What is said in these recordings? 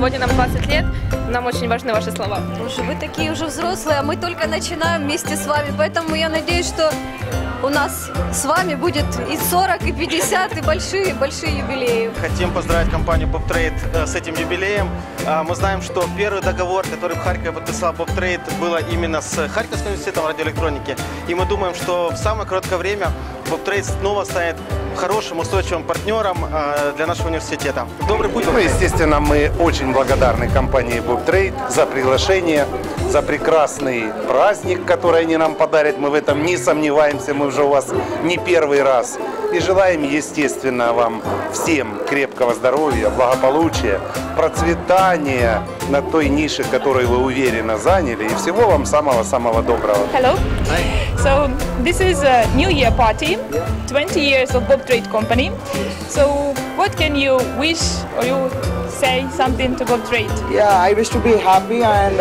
Сегодня нам 20 лет, нам очень важны ваши слова. Боже, вы такие уже взрослые, а мы только начинаем вместе с вами. Поэтому я надеюсь, что у нас с вами будет и 40, и 50, и большие юбилеи. Хотим поздравить компанию BobTrade с этим юбилеем. Мы знаем, что первый договор, который в Харькове подписал BobTrade, было именно с Харьковским университетом радиоэлектроники. И мы думаем, что в самое короткое время BobTrade снова станет хорошим, устойчивым партнером для нашего университета. Добрый путь! Ну, естественно, мы очень благодарны компании BobTrade за приглашение, за прекрасный праздник, который они нам подарят. Мы в этом не сомневаемся, мы уже у вас не первый раз. И желаем, естественно, вам всем крепкого здоровья, благополучия, процветания на той нише, которую вы уверенно заняли. И всего вам самого-самого доброго. Hello. Hi. So this is a New Year party, 20 years of BobTrade company. So what can you wish or you say something to BobTrade? Yeah, I wish to be happy and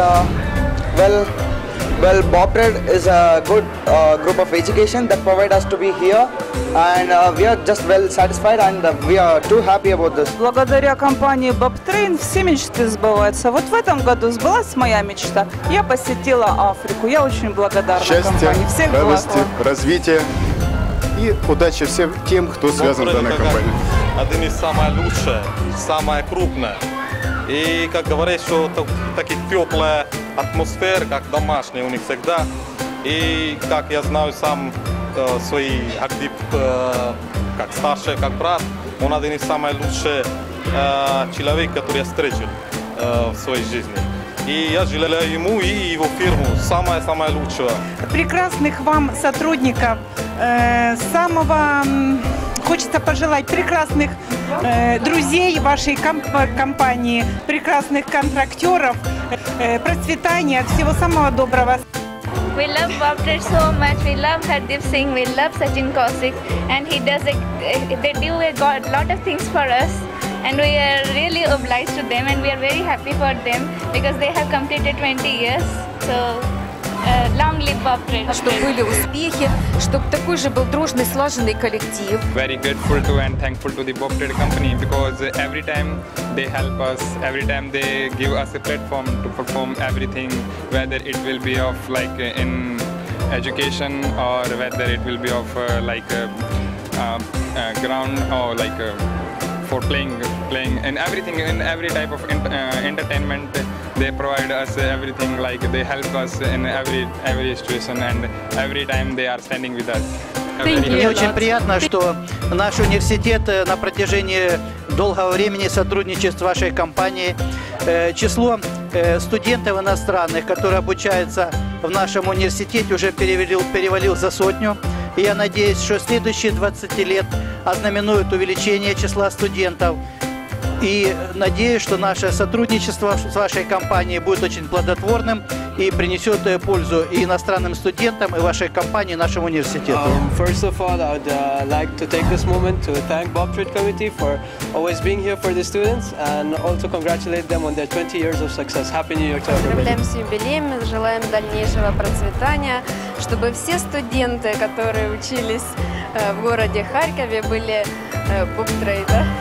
well, BobTrade is a good group of education that provide us to be here, and we are just well satisfied and we are too happy about this. Благодаря компании BobTrade все мечты сбываются. Вот в этом году сбылась моя мечта. Я посетила Африку. Я очень благодарна компании. Счастья, радости, развития и удачи всем тем, кто связан с данной компанией. Один из самых лучших, самая крупная. И, как говорят, что такие теплая атмосфера, как домашняя у них всегда. И, как я знаю сам свои актив, как старший, как брат, он один из самых лучших человек, который я встретил в своей жизни. И я желаю ему и его фирму самое-самое лучшего. Прекрасных вам сотрудников, хочется пожелать прекрасных друзей вашей компании, прекрасных контрактеров, процветания, всего самого доброго. We love BobTrade so much. We love Hardeep Singh. We love Sachin Kaushik, and they do a lot of things for us, and we are really obliged to them, and we are very happy for them because they have completed 20 years. So. Long live BobTrade. Чтобы были успехи, чтобы такой же был дружный, слаженный коллектив. Very grateful to and thankful to the BobTrade company because every time they help us, every time they give us a platform to perform everything, whether it will be of like in education or whether it will be of ground or like for playing and everything in every type of entertainment. They provide us everything, like they help us in every situation and every time they are standing with us. Мне очень приятно, что наш университет на протяжении долгого времени сотрудничает с вашей компанией. Число студентов иностранных, которые обучаются в нашем университете, уже перевалил за 100. И я надеюсь, что следующие 20 лет ознаменуют увеличение числа студентов. И надеюсь, что наше сотрудничество с вашей компанией будет очень плодотворным и принесет пользу и иностранным студентам, и вашей компании, и нашему университету. First of all, I would like to take this moment to thank BobTrade Committee for always being here for the students and also congratulate them on their 20 years of success. Happy New Year to everybody. Поздравляем с юбилеем, желаем дальнейшего процветания, чтобы все студенты, которые учились в городе Харькове, были BobTrade.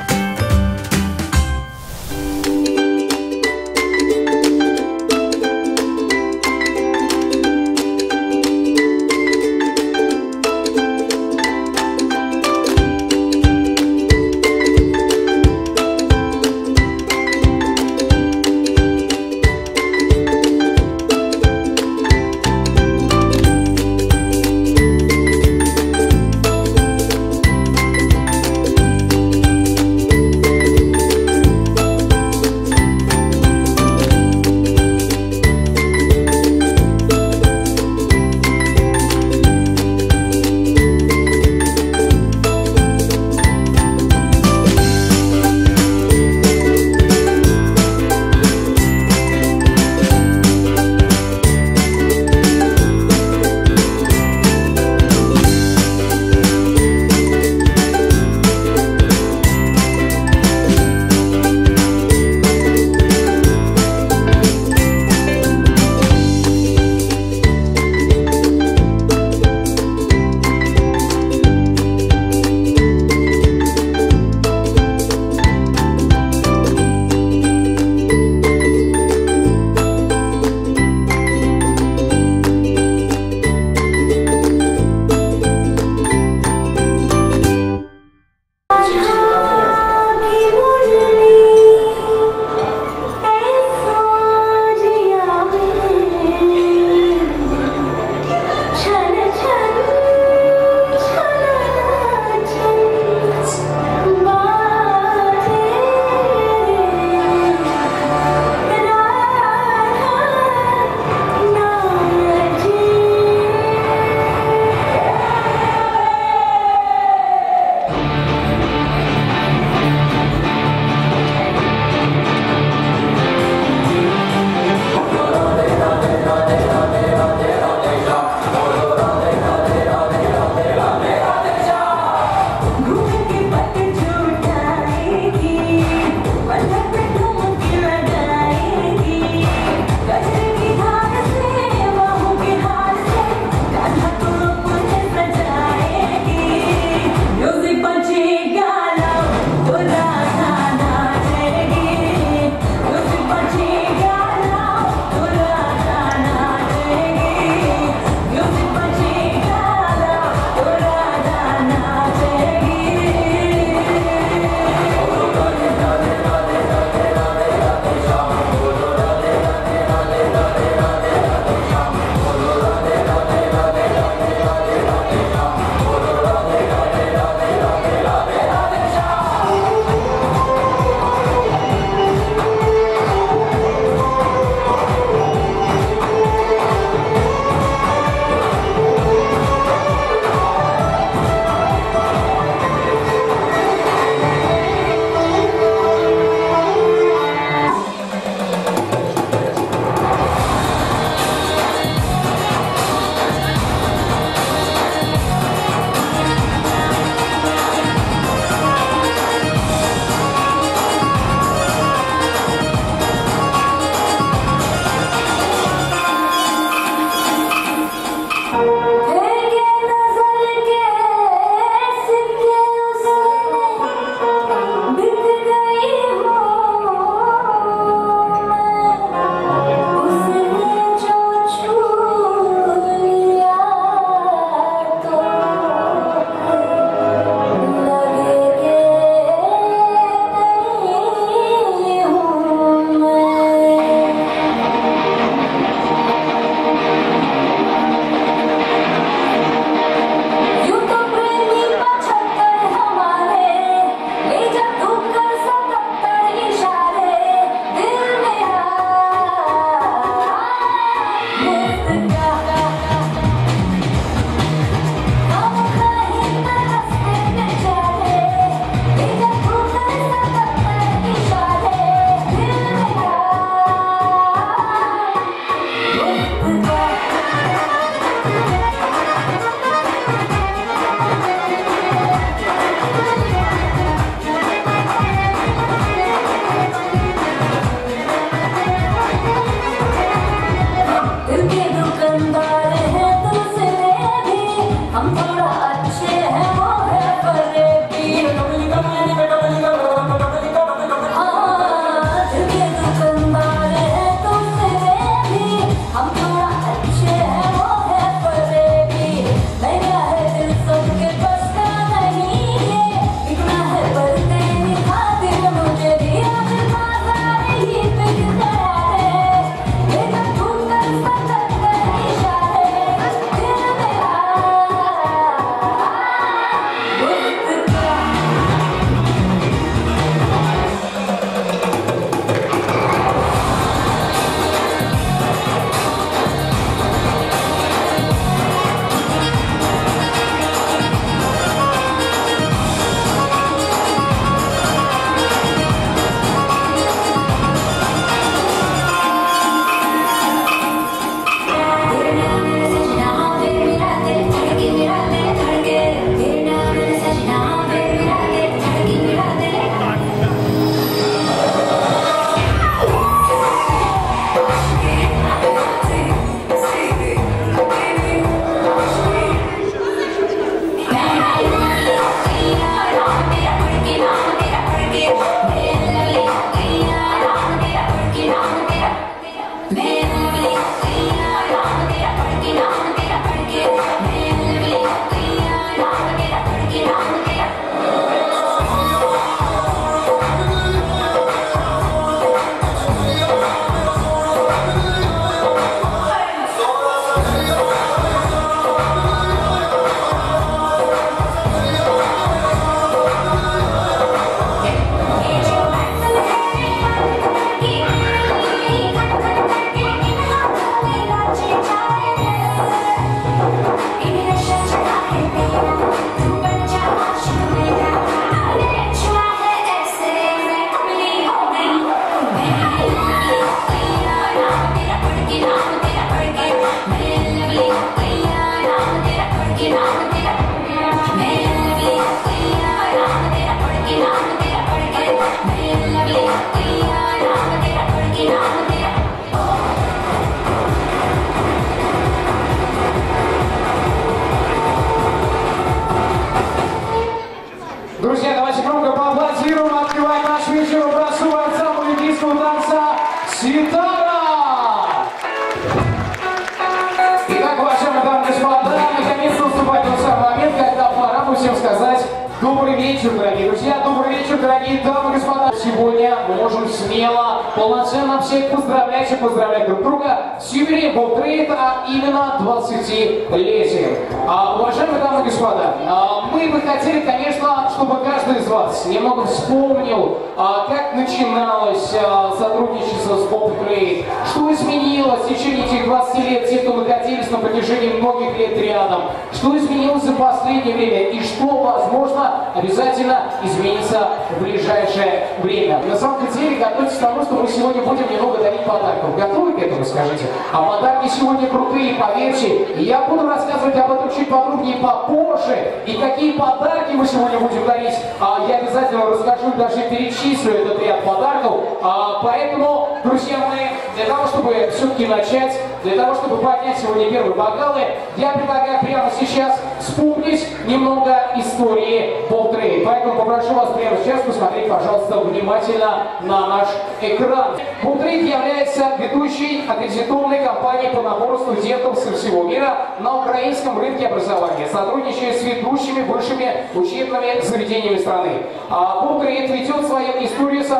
вечер, дорогие друзья, добрый вечер, дорогие дамы и господа. Сегодня мы можем смело, полноценно всех поздравлять и поздравлять друг друга с юбилеем BobTrade, а именно 20-летием. Уважаемые дамы и господа, мы бы хотели, конечно, чтобы каждый из вас немного вспомнил, как начиналось сотрудничество с BobTrade, что изменилось в течение этих 20 лет, те, кто находились на протяжении многих лет рядом, что изменилось за последнее время и что, возможно, обязательно изменится в ближайшее время. На самом деле, готовьтесь к тому, что мы сегодня будем немного дарить подарков. Готовы к этому, скажите? А подарки сегодня крутые, поверьте. И я буду рассказывать об этом чуть подробнее попозже. И какие подарки мы сегодня будем дарить, я обязательно расскажу, даже перечислю этот ряд подарков. Поэтому, друзья мои, для того, чтобы все-таки начать, для того, чтобы поднять сегодня первые бокалы, я предлагаю прямо сейчас вспомнить немного истории BobTrade. Поэтому попрошу вас прямо сейчас посмотреть, пожалуйста, внимательно на наш экран. BobTrade является ведущей аккредитованной компанией по набору студентов со всего мира на украинском рынке образования, сотрудничая с ведущими высшими учебными заведениями страны. BobTrade ведет свою историю с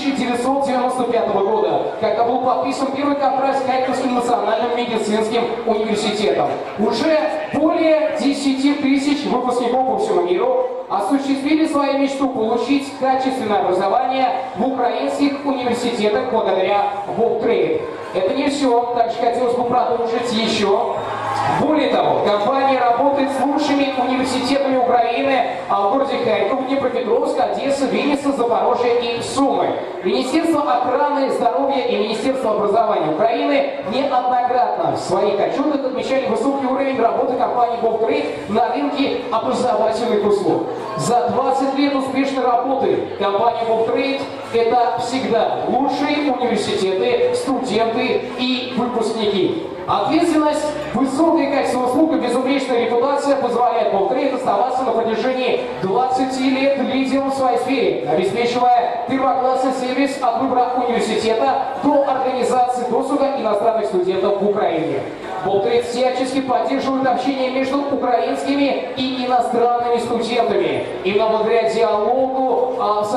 1995 года, когда был подписан первый контракт с Харьковским национальным медицинским университетом. Уже более 10 тысяч выпускников по всему миру осуществили свою мечту получить качественное образование в украинских университетах благодаря BobTrade. Это не все, также хотелось бы продолжить еще. Более того, компания работает с лучшими университетами Украины в городе Харьков, Днепропетровск, Одесса, Винница, Запорожье и Сумы. Министерство охраны здоровья и Министерство образования Украины неоднократно в своих отчетах отмечали высокий уровень работы компании BobTrade на рынке образовательных услуг. За 20 лет успешной работы компания BobTrade – это всегда лучшие университеты, студенты и выпускники. Ответственность, высокое качество услуг и безупречная репутация позволяет BobTrade оставаться на протяжении 20 лет лидером в своей сфере, обеспечивая первоклассный сервис от выбора университета до организации досуга иностранных студентов в Украине. BobTrade всячески поддерживает общение между украинскими и иностранными студентами. Именно благодаря диалогу,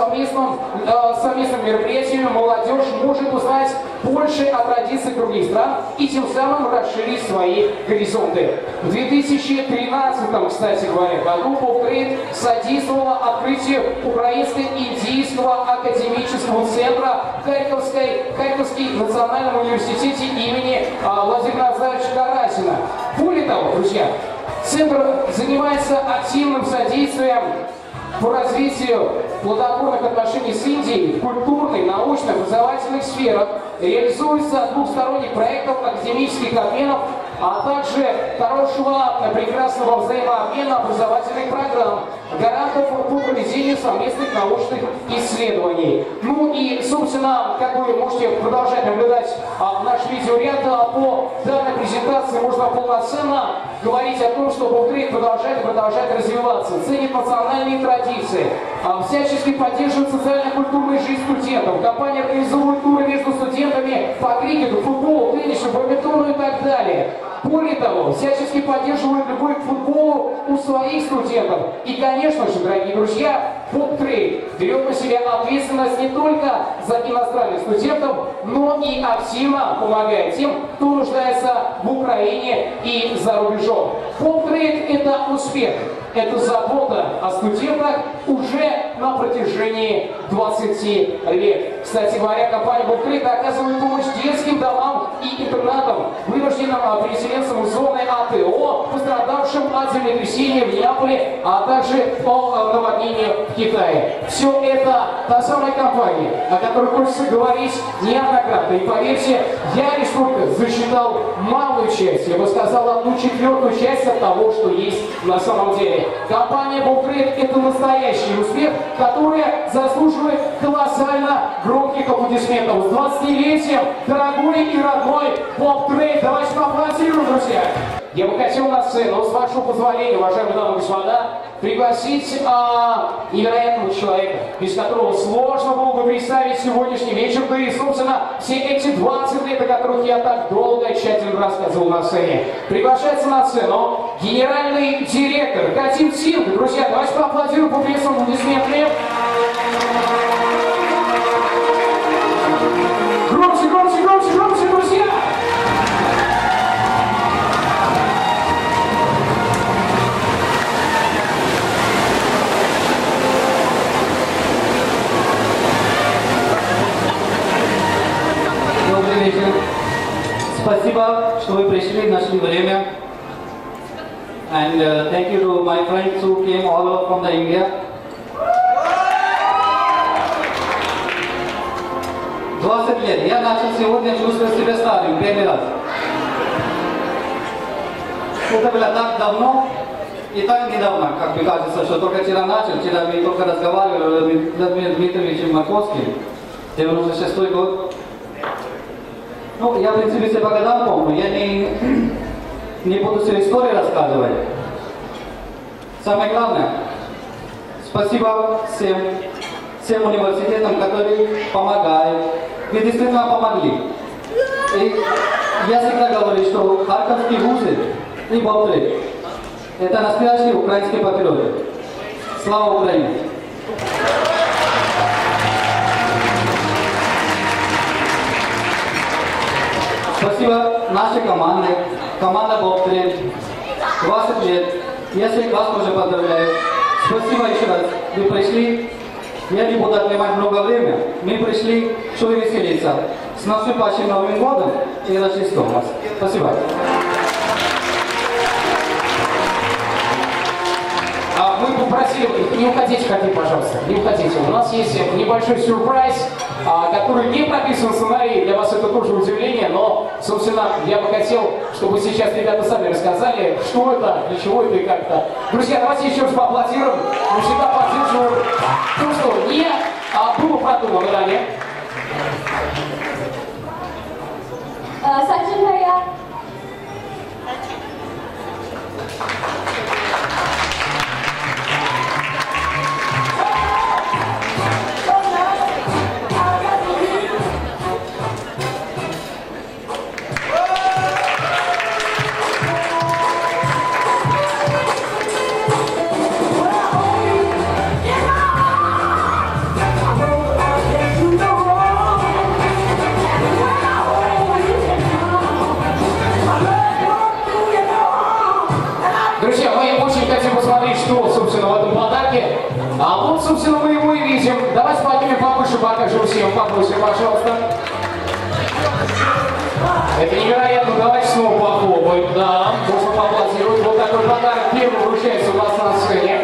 совместным мероприятиям молодежь может узнать больше о традициях других стран и тем самым расширить свои горизонты. В 2013, кстати говоря, году BobTrade содействовала открытию Украинско-Индийского академического центра в Харьковский национальном университете имени Владимира Назаровича Карасина. Более того, друзья, центр занимается активным содействием по развитию плодотворных отношений с Индией в культурной, научной, образовательных сферах, реализуется двухсторонних проектов, академических обменов, а также хорошего, прекрасного взаимообмена образовательных программ, гарантов по проведению совместных научных исследований. Ну и, собственно, как вы можете продолжать наблюдать наш видеоряд, по данной презентации можно полноценно говорить о том, что BobTrade продолжает развиваться, ценит национальные традиции, всячески поддерживает социально-культурную жизнь студентов. Компания организовывает туры между студентами по крикету, футболу, теннису, бадминтону и так далее. Более того, всячески поддерживает любовь к футболу у своих студентов. И, конечно же, дорогие друзья, BobTrade берет на себя ответственность не только за иностранных студентов, но и активно помогает тем, кто нуждается в Украине и за рубежом. BobTrade – это успех, это забота о студентах уже на протяжении 20 лет. Кстати говоря, компания BobTrade оказывает помощь детским домам и интернатам, вынужденным переселенцам из зоны АТО, пострадавшим от землетрясения в Неаполе, а также по наводнению в Китае. Все это та самая компания, о которой хочется говорить неоднократно. И поверьте, я лишь только засчитал малую часть, я бы сказал, 1/4 часть от того, что есть на самом деле. Компания BobTrade – это настоящий успех, который заслуживает колоссально громких аплодисментов. С 20-летием, дорогой и родной BobTrade. Давайте поаплодируем, друзья! я бы хотел на сцену, с вашего позволения, уважаемые дамы и господа, пригласить невероятного человека, без которого сложно было бы представить сегодняшний вечер, да и, собственно, все эти 20 лет, о которых я так долго и тщательно рассказывал на сцене. Приглашается на сцену генеральный директор Катин Синг. Друзья, давайте поаплодируем, поприветствуем аплодисментами. Громче, громче, громче, громче, друзья! Добрый вечер. Спасибо, что вы пришли, нашли время. And thank you to my friends who came all over from the India. 20 лет. Я начал сегодня чувствовать себя старым, первый раз. Это было так давно и так недавно, как мне кажется, что только вчера начал. Вчера мы только разговаривали с Владимиром Дмитриевичем Марковским, 96-й год. Ну, я, в принципе, все по годам помню. Я не буду всю историю рассказывать. Самое главное, спасибо всем университетам, которые помогают. Вы действительно помогли. И я всегда говорю, что харьковские вузы и Бобтрейд – это настоящие украинские патриоты. Слава Украине! Спасибо нашей команде, команда Бобтрейд, 20 лет. Я всех вас тоже поздравляю. Спасибо еще раз. Вы пришли. Я не буду отнимать много времени. Мы пришли, чтобы веселиться. С наступающим Новым годом и Рождеством вас. Спасибо. Мы попросили, не уходите, пожалуйста, не уходите. У нас есть небольшой сюрприз, который не прописан в сценарии. Для вас это тоже удивление, но, собственно, я бы хотел, чтобы сейчас ребята сами рассказали, что это, для чего это и как-то. Друзья, давайте еще раз поаплодируем. Мы всегда поддерживаем то, что не было продумано ранее. Сачин Бхайя. Друзья, мы очень хотим посмотреть, что, собственно, в этом подарке. А вот, собственно, мы его и видим. Давайте поднимем повыше, покажем всем повыше, пожалуйста. Это невероятно. Давайте снова похлопаем. Да, можно поаплодировать. Вот такой подарок первый вручается у нас на сцене.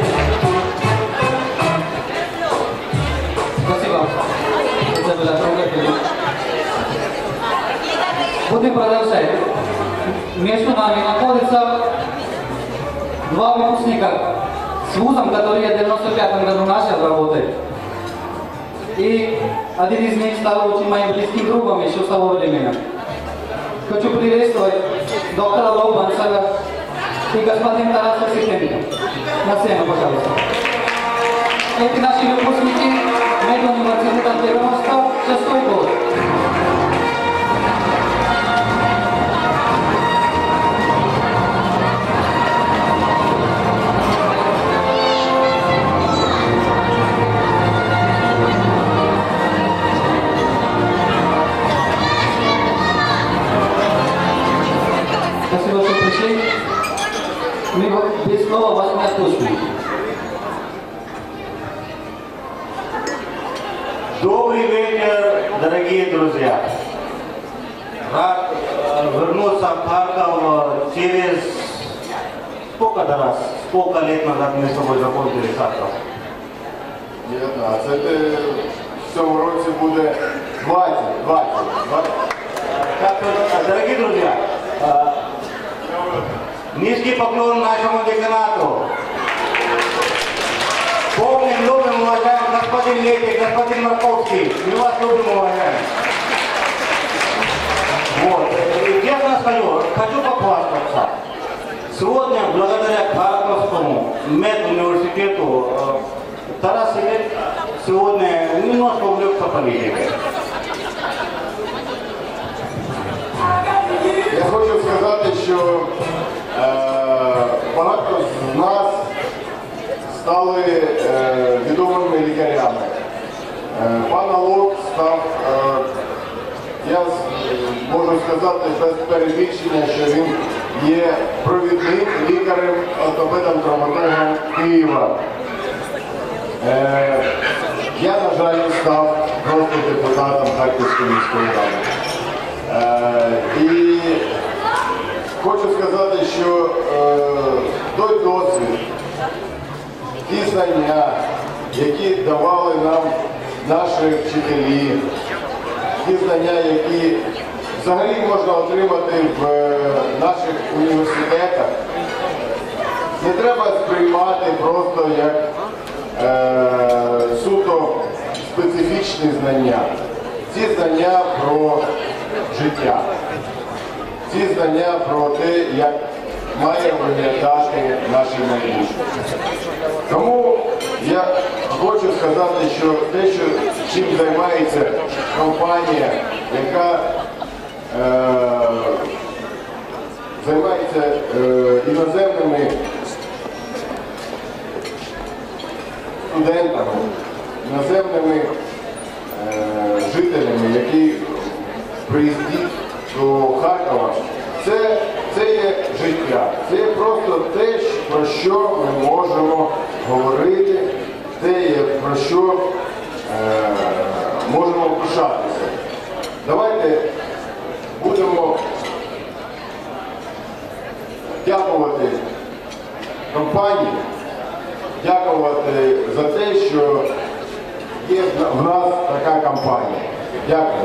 Спасибо. Это было трогательно. Будем продолжать. Между нами находится два выпускника с вузом, который я в 95-м году начал работать. И один из них стал очень моим близким другом еще с того времени. Хочу приветствовать доктора Лобмансера и господин Тараса Сикенко. На сцену, пожалуйста. Эти наши выпускники медуниверситета 96-й год. Спасибо, что пришли. Мы без слова вас не отпустим. Добрый вечер, дорогие друзья. Рад вернуться в Харьков через сколько лет назад мы с тобой закончили Харьков? 19. В цьому році буде 20. Дорогие друзья, низкий поклон нашему деканату. Помним, любим, уважаем господин Летик, господин Марковский. Мы вас любим, уважаем. Вот. И честно скажу, хочу похвастаться. Сегодня, благодаря Харьковскому медуниверситету, Тарас Ильич сегодня немножко увлекся политикой. Я хочу сказати, що багато з нас стали відомими лікарями. Пан Алок став, я можу сказати без перебільшення, що він є провідним лікарем, ортопедом-травматологом Києва. Я, на жаль, став просто депутатом Харківської міської ради. І хочу сказати, що той досвід, ті знання, які давали нам наші вчителі, ті знання, які взагалі можна отримати в наших університетах, не треба сприймати просто як суто специфічні знання. Ці знання про життя, ці знання про те, як має виглядати наше майбутнє. Тому я хочу сказати, що те, чим займається компанія, яка займається іноземними студентами, іноземними жителями, які приїздять до Харкова, це є життя. Це є просто те, про що ми можемо говорити, те є про що можемо пишатися. Давайте будемо дякувати компанії, дякувати за те, що є в нас така компанія. Дякую.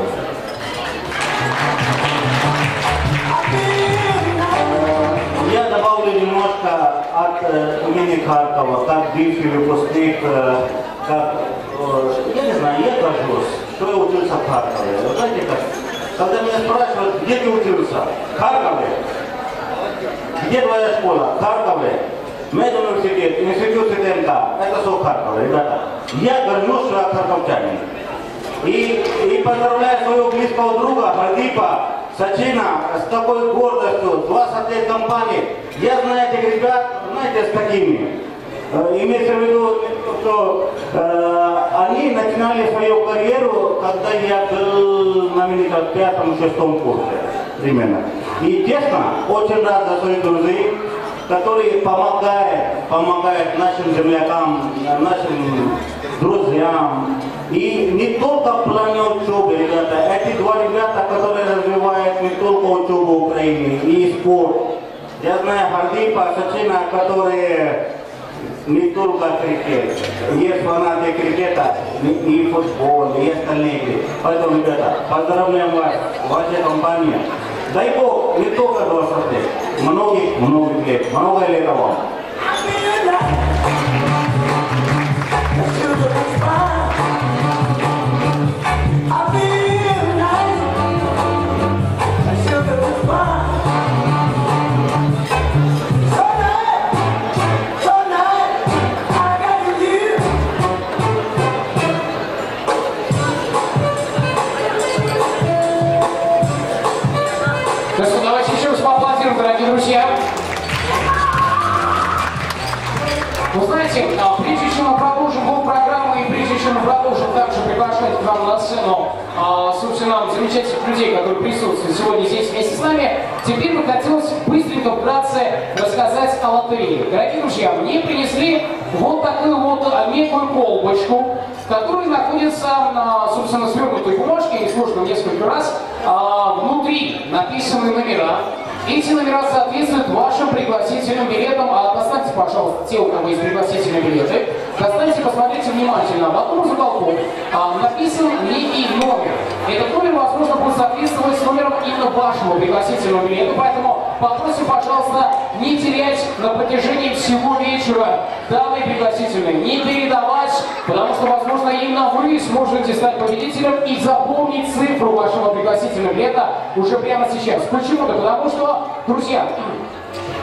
Я добавлю немножко от имени Харькова, как бывший выпускник, как, я не знаю, я горжусь, что я учился в Харькове. Вы знаете как? Когда меня спрашивают, где ты учился? В Харькове. Где твоя школа? В Харькове. Медуниверситет, институт СТМК. Это все в Харькове, ребята. Я горжусь, что я харьковчанин. И поздравляю своего близкого друга, Хардипа, Сачина, с такой гордостью, 20 лет компании. Я знаю этих ребят, знаете, с какими. Имеется в виду, что они начинали свою карьеру, когда я был на 5-6 курсе, примерно. И честно, очень рад за своих друзей, которые помогают нашим землякам, нашим друзьям. И не только в плане учебы, ребята, эти два ребята, которые развивают не только учебу в Украине, и спорт. Я знаю Хардипа, Сачина, которые не только крикет. Есть фанаты крикета, и футбол, и остальные. Поэтому, ребята, поздравляем вас, ваша компания. Дай Бог, не только 20 лет, многих лет, много лет вам. Давайте еще раз поаплодируем, дорогие друзья. Вы знаете, прежде чем мы продолжим блок программы и прежде чем мы продолжим также приглашать к нам на сцену, собственно, замечательных людей, которые присутствуют сегодня здесь вместе с нами, теперь бы хотелось быстренько вкратце рассказать о лотерее. Дорогие друзья, мне принесли вот такую вот некую колбочку, в которой находится, собственно, свернутой бумажки, и сложно несколько раз, внутри написаны номера. Эти номера соответствуют вашим пригласительным билетам. Достаньте, пожалуйста, те, у кого есть пригласительные билеты. Достаньте, посмотрите внимательно. В одном из уголков написан некий номер. Этот номер, возможно, будет соответствовать номерам именно вашего пригласительного билета. Поэтому попросим, пожалуйста, не терять на протяжении всего вечера данные пригласительные. Не передавать, потому что, возможно, именно вы сможете стать победителем и запомнить цифру вашего пригласительного билета уже прямо сейчас. Почему-то, потому что, друзья,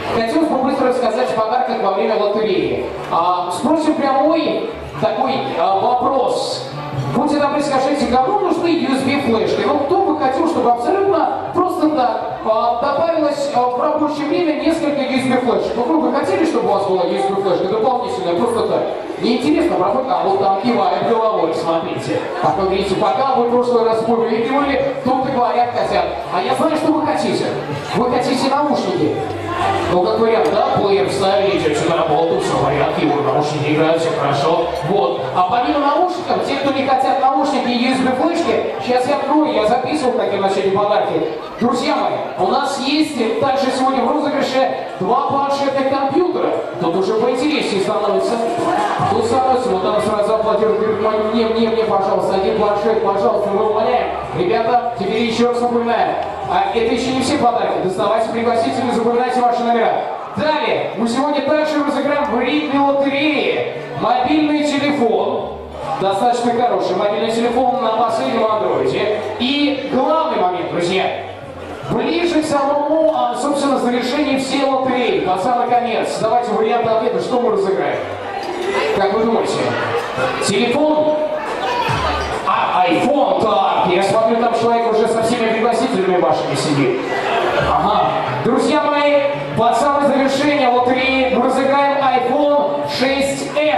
Хотелось бы быстро рассказать о подарках во время лотереи. Спросим прямой такой вопрос. Будьте добры, скажите, кому нужны USB-флешки? Ну, кто бы хотел, чтобы абсолютно просто так добавилось в рабочее время несколько USB-флешек? Ну, вы бы хотели, чтобы у вас была USB-флешка дополнительная, просто так? Неинтересно, правда? А вот там кивают головой, смотрите. А вы видите, пока вы в прошлый раз выкивали, тут и говорят хотят. А я знаю, что вы хотите. Вы хотите наушники. Ну, как вариант, да, плеер вставите, все на работу, все в порядке, вы наушники играют, все хорошо. Вот. А помимо наушников, те, кто не хотят наушники и USB-флешки, сейчас я открою, я записывал, как я начали подарки. Друзья мои, у нас есть также сегодня в розыгрыше 2 планшетных компьютера. Тут уже поинтереснее становится. Тут становится, вот там сразу аплодируют, говорит, мне, пожалуйста, один планшет, пожалуйста, мы умоляем. Ребята, теперь еще раз напоминаем. Это еще не все подарки. Доставайте пригласительные, запоминайте ваши номера. Далее, мы сегодня также разыграем в ритме лотереи мобильный телефон. Достаточно хороший мобильный телефон на последнем андроиде. И главный момент, друзья. Ближе к самому, собственно, завершению всей лотереи, под самый конец. Давайте варианты ответа, что мы разыграем. Как вы думаете? Телефон? iPhone, так, я смотрю, там человек уже со всеми пригласителями вашими сидит. Ага. Друзья мои, под самое завершение лотереи мы разыграем iPhone 6s.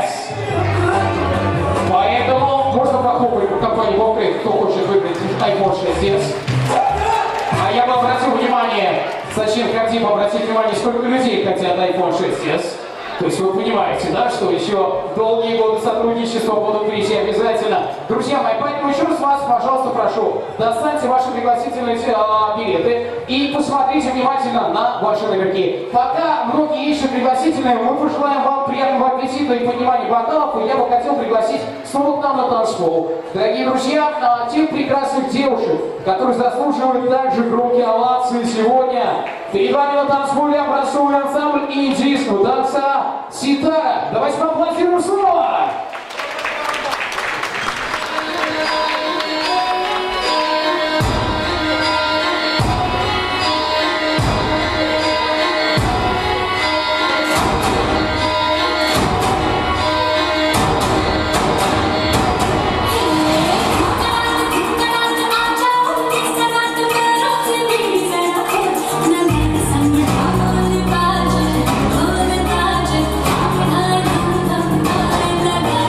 Поэтому можно похлопать по компании Bobtrade, кто хочет выиграть iPhone 6s. А я бы обратил внимание, зачем хотим обратить внимание, сколько людей хотят iPhone 6s. То есть вы понимаете, да, что еще долгие годы сотрудничества будут прийти обязательно. Друзья мои, поэтому еще раз вас, пожалуйста, прошу, достаньте ваши пригласительные билеты и посмотрите внимательно на ваши номерки. Пока многие ищут пригласительные, мы пожелаем вам приятного аппетита и понимания бокалов, и я бы хотел пригласить снова к нам на танцпол. Дорогие друзья, тех прекрасных девушек, которые заслуживают также громкие овации сегодня. Перед вами на танцполе образцовый ансамбль индийского танца «Ситара». Давайте поаплодируем снова! La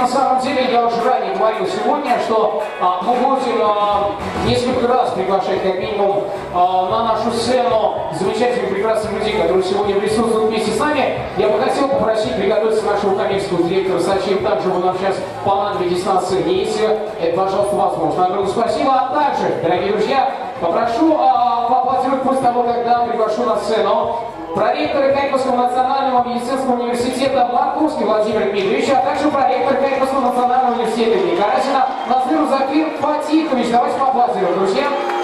самом деле я уже ранее говорил сегодня, что мы будем несколько раз приглашать как минимум на нашу сцену замечательных прекрасных людей, которые сегодня присутствуют вместе с нами. Я бы хотел попросить приготовиться нашего коммерческого директора Сачи, также вы нам сейчас понадобитесь на сцене, если это, пожалуйста, возможно. Огромное спасибо. А также, дорогие друзья, попрошу поаплодировать после того, когда приглашу на сцену проректора Харьковского национального медицинского университета Марковский Владимир Дмитриевич, а также проректор Харьковского национального университета имени Карасина Назыр Закир Фатихович. Давайте поаплодируем, друзья.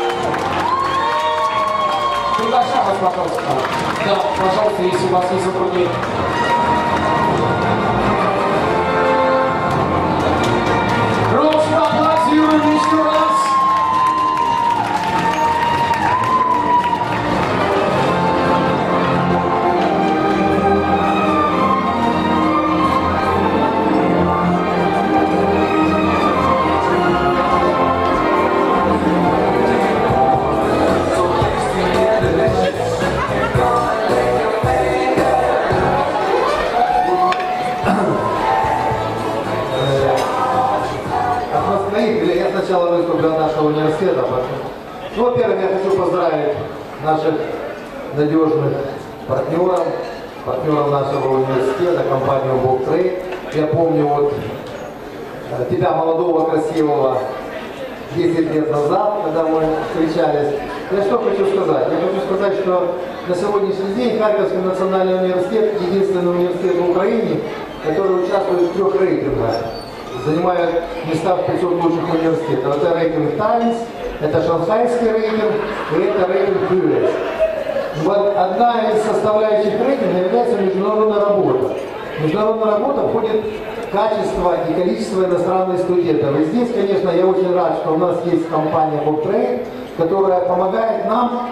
Приглашаем вас, пожалуйста. Да, пожалуйста, если у вас есть затруднения. Громче аплодируем еще раз. Сначала выступлю от нашего университета. Ну, во-первых, я хочу поздравить наших надежных партнеров нашего университета, компанию BookTrade. Я помню вот тебя, молодого, красивого, 10 лет назад, когда мы встречались. Я что хочу сказать? Я хочу сказать, что на сегодняшний день Харьковский национальный университет единственный университет в Украине, который участвует в 3 рейтингах, занимает места в 500 лучших университетов. Это рейтинг Times, это шанхайский рейтинг и это рейтинг US. Вот одна из составляющих рейтинга является международная работа. В международную работу входит качество и количество иностранных студентов. И здесь, конечно, я очень рад, что у нас есть компания BookTrade, которая помогает нам,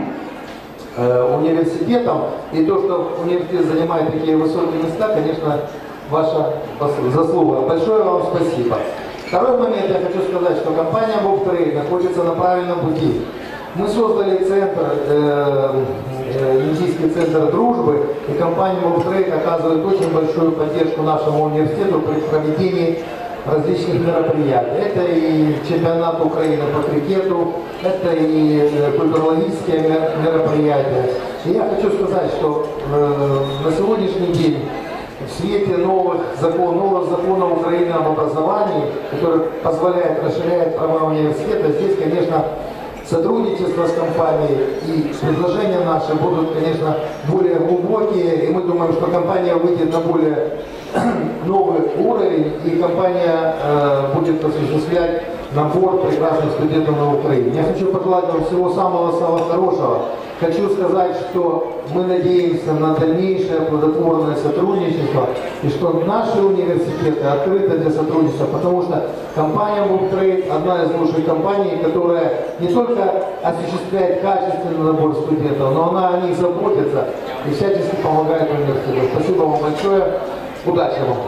университетам, и то, что университет занимает такие высокие места, конечно, ваша заслуга. Большое вам спасибо. Второй момент я хочу сказать, что компания BookTrade находится на правильном пути. Мы создали центр, Индийский центр дружбы, и компания BookTrade оказывает очень большую поддержку нашему университету при проведении различных мероприятий. Это и чемпионат Украины по крикету, это и культурологические мероприятия. И я хочу сказать, что на сегодняшний день в свете новых законов Украины об образовании, которые позволяют расширять права университета, здесь, конечно, сотрудничество с компанией и предложения наши будут, конечно, более глубокие, и мы думаем, что компания выйдет на более новый уровень, и компания будет осуществлять набор прекрасных студентов на Украине. Я хочу пожелать вам всего самого-самого хорошего. Хочу сказать, что мы надеемся на дальнейшее плодотворное сотрудничество, и что наши университеты открыты для сотрудничества, потому что компания BookTrade одна из лучших компаний, которая не только осуществляет качественный набор студентов, но она о них заботится и всячески помогает университету. Спасибо вам большое. Удачи вам.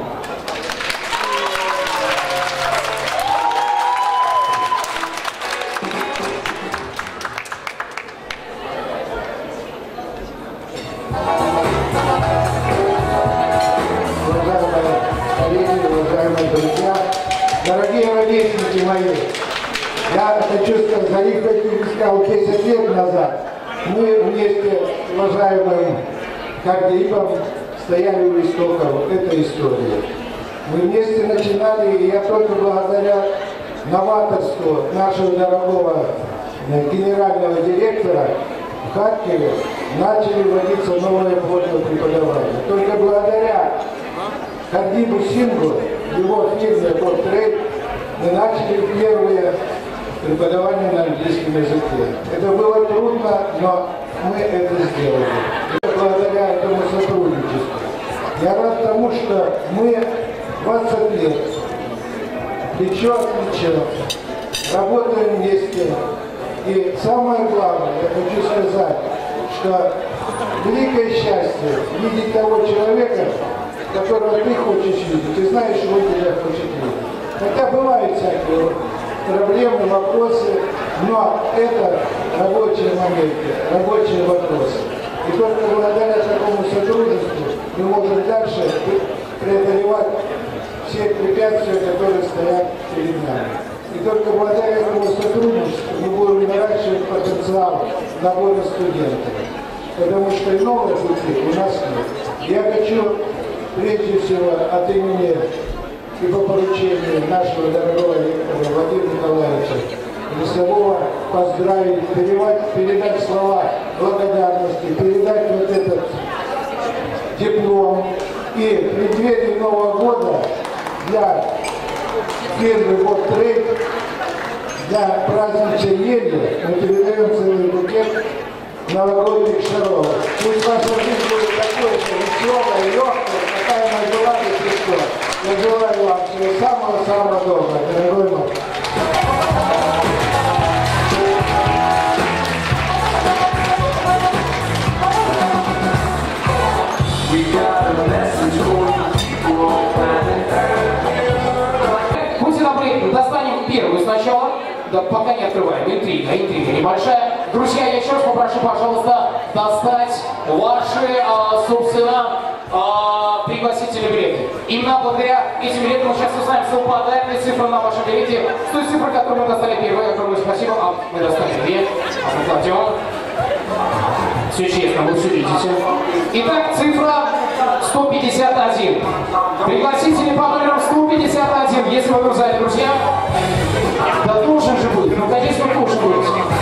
Дорогие ровесники мои, я хочу сказать, за них сказал 10 лет назад, мы вместе с уважаемым Кардиевым стояли у истоков вот этой истории. Мы вместе начинали, и я только благодаря новаторству нашего дорогого генерального директора в Харькове начали вводиться новые формы преподавания. Только благодаря Кардибу Сингу, его фирме BookTrade, мы начали первые преподавания на английском языке. Это было трудно, но мы это сделали. И благодаря этому сотрудничеству. Я рад тому, что мы 20 лет плечо к плечу работаем вместе. И самое главное, я хочу сказать, что великое счастье видеть того человека, которого ты хочешь видеть, и знаешь, что он тебя хочет видеть. Хотя бывают всякие проблемы, вопросы, но это рабочие моменты, рабочие вопросы. И только благодаря такому сотрудничеству мы можем дальше преодолевать все препятствия, которые стоят перед нами. И только благодаря этому сотрудничеству мы будем наращивать потенциал набора студентов. Потому что иного пути у нас нет. Я хочу прежде всего от имени и по поручению нашего дорогого ректора Владимира Николаевича Лесового поздравить, передать слова благодарности, передать вот этот диплом. И в преддверии Нового года для фирмы BobTrade, для праздничной ели мы передаем целый букет новогодних шаров. Пусть ваша жизнь будет такой же веселая и легкая, какая она была до сих пор. Я желаю вам всего самого-самого доброго, дорогой мой. Будьте добры, достанем первую сначала. Да, пока не открываем. Интрига небольшая. Друзья, я еще раз попрошу, пожалуйста, достать ваши, собственно, пригласительные билеты. Именно благодаря этим билетам мы сейчас узнаем, совпадает ли цифра на вашем билете с той цифрой, которую мы достали первой. Огромное спасибо. Мы достали две. Покладем. Все честно, вы все видите. Итак, цифра 151. Пригласители по номерам 151. Если вы грузаете, друзья, да должен же быть. Ну, конечно, должен быть.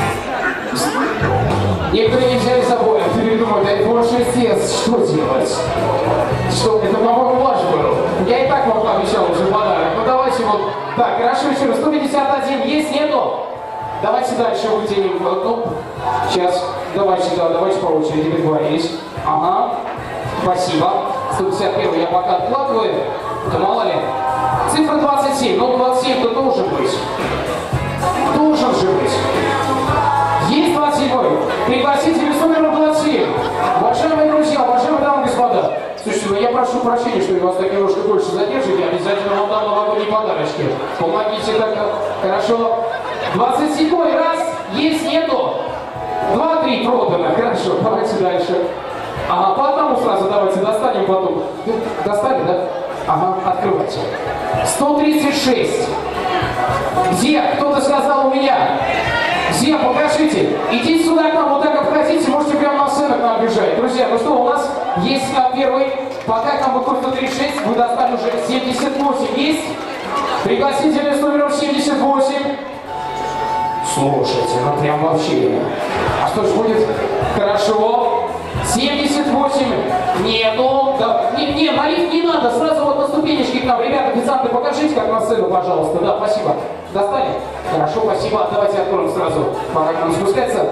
Некоторые не взяли с собой, а передумали, iPhone 6s, что делать? Что, это, по-моему, ваш был. Я и так вам пообещал уже подарок. Ну, давайте вот. Так, хорошо, еще раз. 151 есть, нету? Давайте дальше вытянем. Ну, сейчас. Давайте, да, давайте по очереди договорились. Ага. Спасибо. 151 я пока откладываю. Да мало ли. Цифра 27. Ну, 27-то должен быть. Должен же быть. Есть 27-й. Пригласители с номером 27. Уважаемые друзья, уважаемые дамы и господа. Слушайте, ну я прошу прощения, что я вас так немножко больше задерживаю. Я обязательно вам дам новогодние подарочки. Помогите так. Хорошо. 27-й раз. Есть, нету? 2-3 продано. Хорошо, давайте дальше. Ага, по одному сразу давайте достанем потом. Достали, да? Ага, открывайте. 136. Где? Кто-то сказал у меня. Где? Покажите. Идите сюда к нам, вот так обходите, можете прямо на сцену к нам бежать. Друзья, ну что, у нас есть первый. Пока там выходит 136, вы достали уже 78. Есть? Пригласители с номером 78. Слушайте, ну прям вообще. А что ж будет? Хорошо. 78. Нету. Да. Не, налить не надо. Сразу вот на ступенечки к нам. Ребята, официанты, покажите, как на сцену, пожалуйста. Да, спасибо. Достали? Хорошо, спасибо. Давайте откроем сразу. Пора к нам спускаться.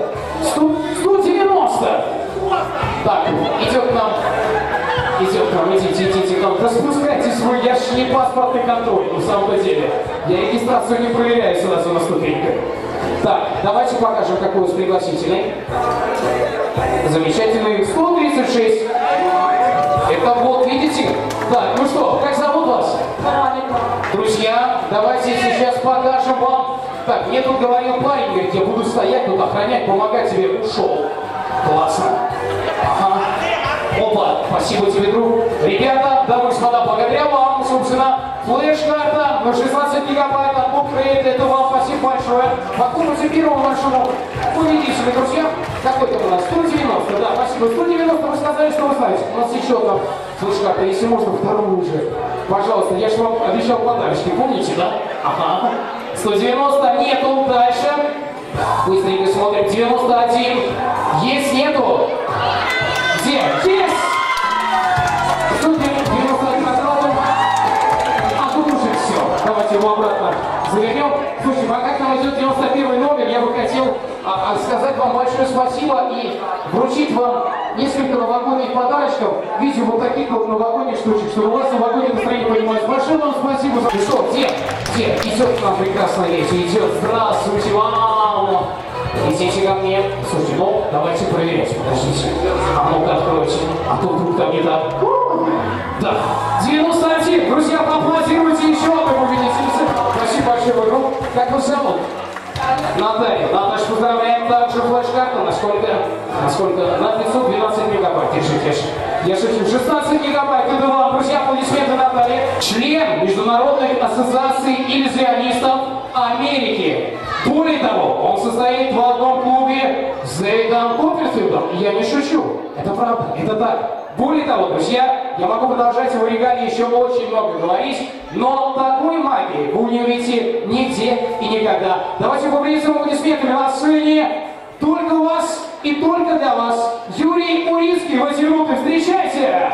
190. Так, идет к нам. Идет к нам, идите к нам. Да спускайтесь вы, я ж не паспортный контроль, на самом деле. Я регистрацию не проверяю сразу на ступеньках. Так, давайте покажем, какой у нас пригласительный. Замечательный. 136. Это вот, видите? Так, ну что, как зовут вас? Друзья, давайте сейчас покажем вам. Так, мне тут говорил парень, говорит, я буду стоять тут, охранять, помогать тебе. Ушел. Классно. Ага. Опа, спасибо тебе, друг. Ребята, дамы и господа, благодаря вам, собственно, флеш-карта на 16 гигабайт от BobTrade. Это вам спасибо большое. Покупайте первому большому победителю, друзья. Какой-то у нас 190, да, спасибо. 190, вы сказали, что вы знаете. У нас еще одна флеш-карта, если можно, вторую уже. Пожалуйста, я же вам обещал подарочки, помните, да? Ага. 190, нету, дальше. Быстренько смотрим, 91. Есть, нету? Где? Есть! Тут 91 откладываем. А тут уже все. Давайте его обратно завернем. Слушайте, пока к нам идет 91 номер, я бы хотел сказать вам большое спасибо и вручить вам несколько новогодних подарочков в виде вот таких вот новогодних штучек, чтобы у вас новогоднее настроение понималось. Большое вам спасибо за... И что, где? Идет к нам прекрасная леди, идет. Здравствуйте, вау! Идите ко мне. Слушайте, ну, давайте проверять, подождите. А ну-ка, откройте. А то вдруг там не так. Да. 91. Друзья, поаплодируйте еще одному победительнице. Спасибо большое, друг. Как вы зовут? Наталья, Наташа, поздравляем. Также флеш-карта, насколько на 512 мегабайт. Я шучу. 16 гигабайт. Это вам, друзья, аплодисменты Наталье. Член Международной ассоциации иллюзионистов Америки. Более того, он состоит в одном клубе с Дэвидом Копперфилдом. И я не шучу. Это правда, это так. Более того, друзья, я могу продолжать его регалии еще очень много говорить, но такой магии вы не увидите нигде и никогда. Давайте поприветствуем аплодисментами на сцене только вас и только для вас Юрий Урицкий. В эти минуты встречайте!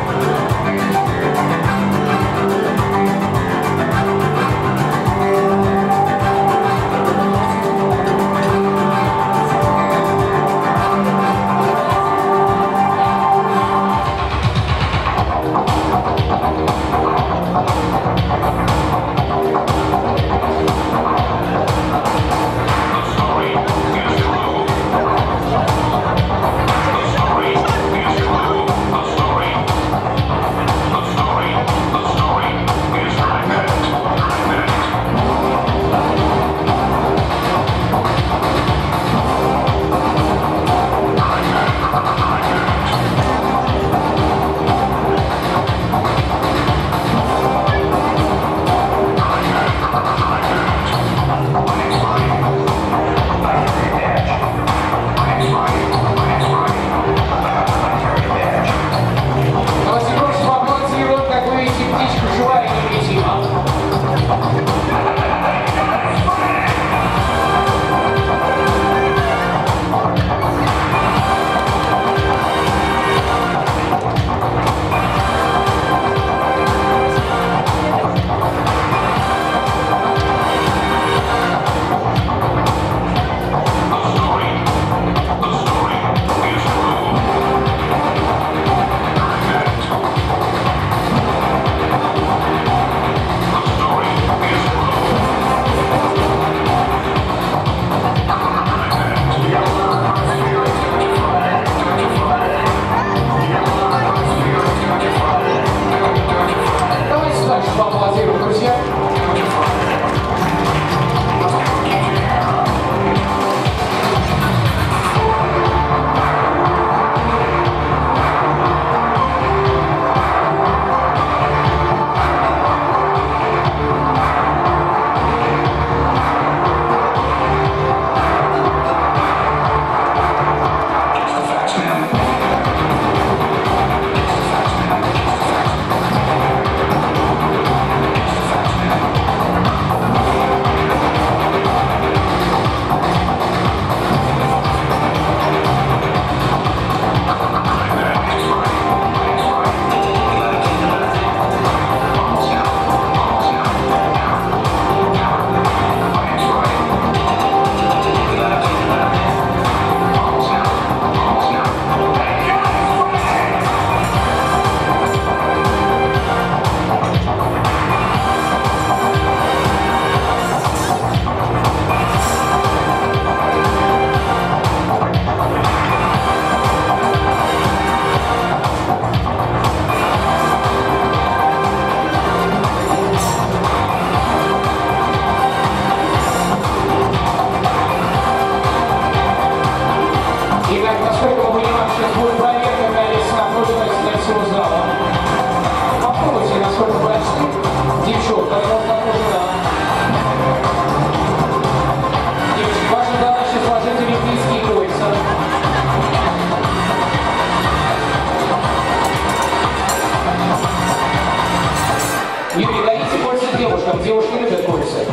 Девушки любят кольца.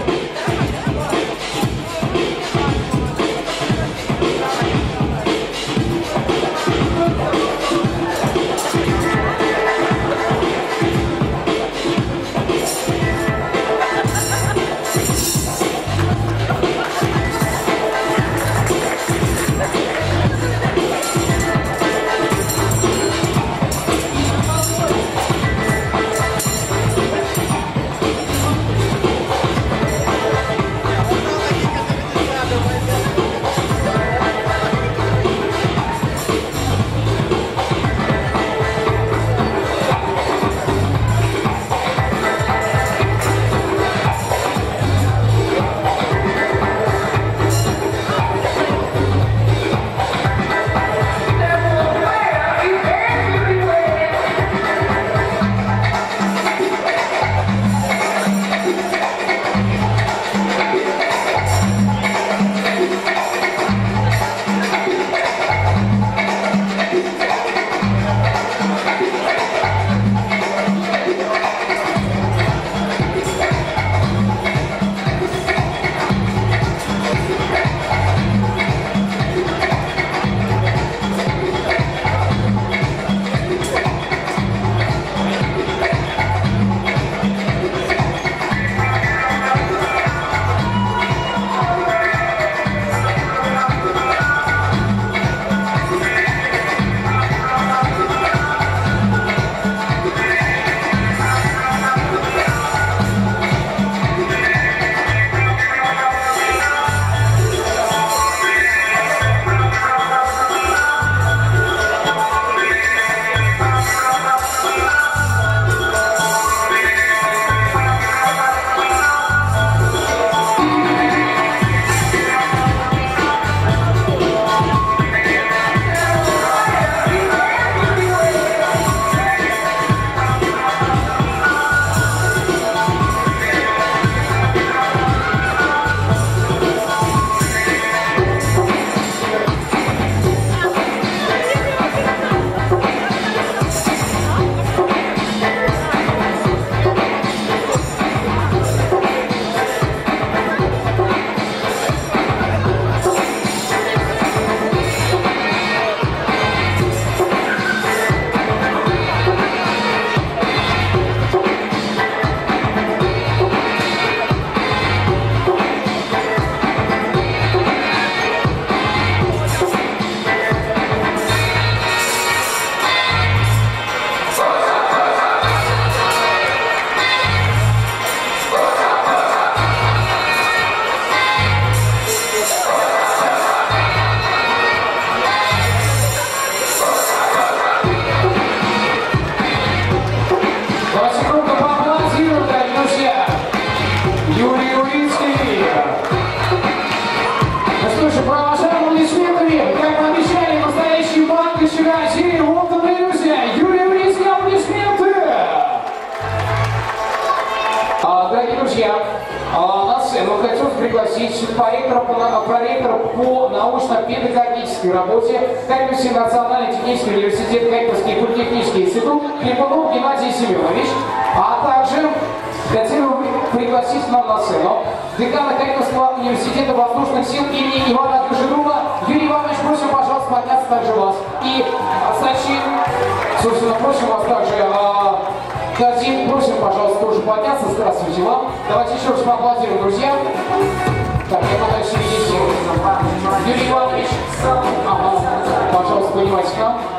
пригласить проректора по научно-педагогической работе Харьковский национальный технический университет, Харьковский политехнический институт Клепунов Геннадий Семенович, а также хотим пригласить к нам на сцену декана Харьковского университета воздушных сил имени Ивана Кожедуба. Юрий Иванович, просим, пожалуйста, подняться также вас. И Сачин, собственно, просим вас также, Казим, просим, пожалуйста, тоже подняться. Здравствуйте вам. Давайте еще раз поаплодируем, друзья. Так, я пытаюсь перевести. Юрий Иванович, пожалуйста, поднимайтесь к нам.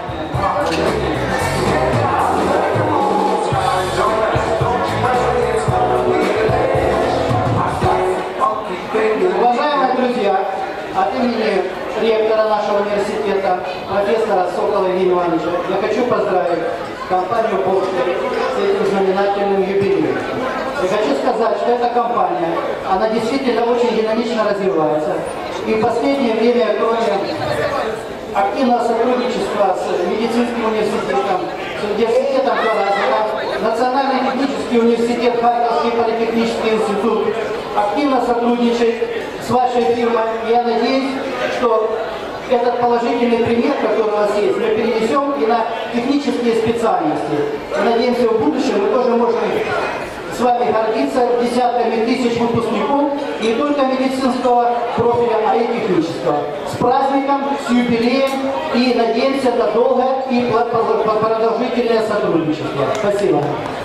Уважаемые друзья, от имени ректора нашего университета, профессора Сокола Евгения Ивановича, я хочу поздравить компанию «Бобтрейд» с этим знаменательным юбилеем. Я хочу сказать, что эта компания, она действительно очень динамично развивается. И в последнее время, кроме активного сотрудничества с медицинским университетом, с университетом Каразина, Национальный технический университет, Харьковский политехнический институт активно сотрудничает с вашей фирмой. Я надеюсь, что этот положительный пример, который у вас есть, мы перенесем и на технические специальности. И надеемся, в будущем мы тоже можем с вами гордиться десятками тысяч выпускников не только медицинского профиля, а и технического. С праздником, с юбилеем и надеемся на долгое и продолжительное сотрудничество. Спасибо.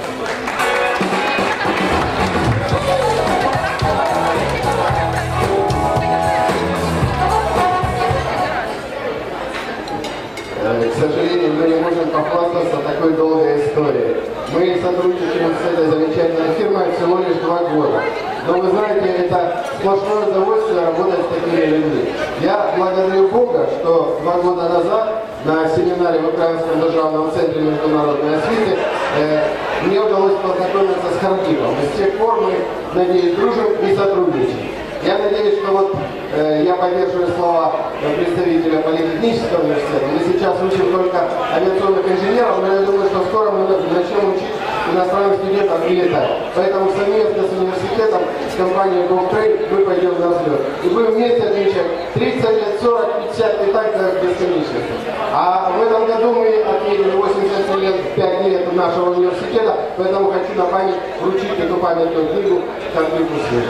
К сожалению, мы не можем похвастаться такой долгой историей. Мы сотрудничаем с этой замечательной фирмой всего лишь 2 года. Но вы знаете, это сплошное удовольствие работать с такими людьми. Я благодарю Бога, что 2 года назад на семинаре в Украинском державном центре международной освиты мне удалось познакомиться с Харкивом. И с тех пор мы, надеюсь, дружим и сотрудничаем. Я надеюсь, что вот я поддерживаю слова представителя политехнического университета. Мы сейчас учим только авиационных инженеров, но я думаю, что скоро мы начнем учить иностранных студентов и летать. Поэтому совместно с университетом, с компанией Бобтрейд мы пойдем на взлет. И будем вместе отмечать 30 лет, 40, 50 летать до бесконечности. А в этом году мы отметили 80 лет, 5 лет нашего университета, поэтому хочу на память вручить эту памятную книгу как выпускнику.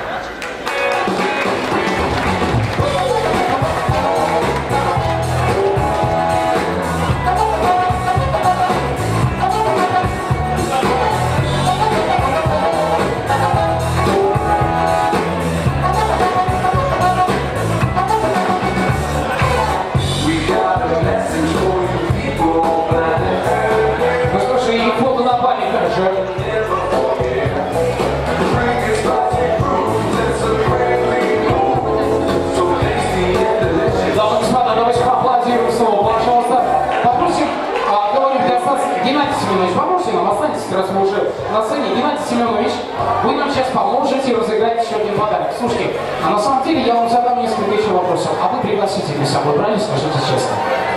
Раз мы уже на сцене, Геннадий Семенович, вы нам сейчас поможете разыграть еще один подарок. Слушайте, а на самом деле я вам задам несколько еще вопросов. А вы пригласите меня с собой, правильно? Скажите честно.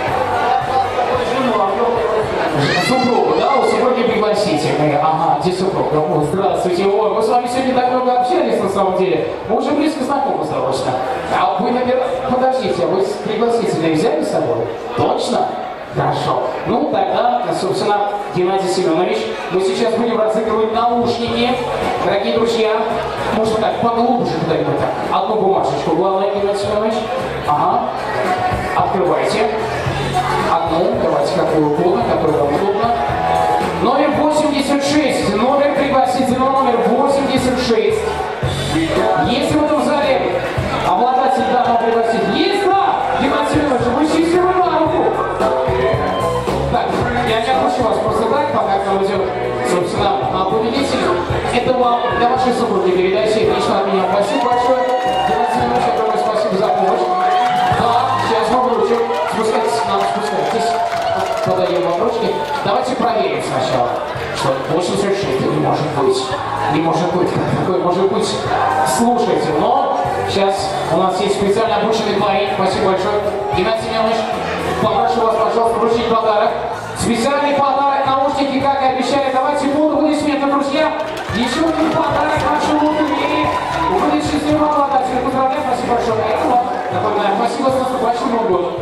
Супругу, да? У супруги пригласите. Ага, где супруга? О, здравствуйте. Ой, мы с вами сегодня так много общались на самом деле. Мы уже близко знакомы достаточно. А вы, наверное, подождите, а вы пригласительные взяли с собой? Точно? Хорошо. Ну, тогда, собственно, Геннадий Семенович, мы сейчас будем разыгрывать наушники. Дорогие друзья, можно так, поглубже куда-нибудь так. Одну бумажечку, главное, Геннадий Семенович. Ага. Открывайте. Одну, давайте какую угодно, которую вам удобно. Номер 86, номер пригласительного, номер 86. Есть в этом зале обладатель данного пригласительного? Есть, да? Геннадий Семенович, вы счастливы на руку. Так, я не отпущу вас просто так, пока к нам идет, собственно, победитель. Это вам для вашей супруги передайте. Лично от меня спасибо большое. Геннадий Семенович, огромное спасибо за помощь. Да, сейчас мы вручим. Спускайтесь к нам, спускайтесь. Подаем вам ручки. Давайте проверим сначала, что 86 не может быть. Не может быть. Такое может быть. Слушайте, но сейчас у нас есть специально обученный парень. Спасибо большое. Геннадий Семенович, попрошу вас, пожалуйста, вручить подарок. Специальный подарок, наушники, как и обещали. Давайте буду аплодисменты, друзья. Еще один подарок нашему лотерее. Вылечить всем обладателям поздравляем, спасибо большое. Напоминаю, спасибо с наступающим Новым годом.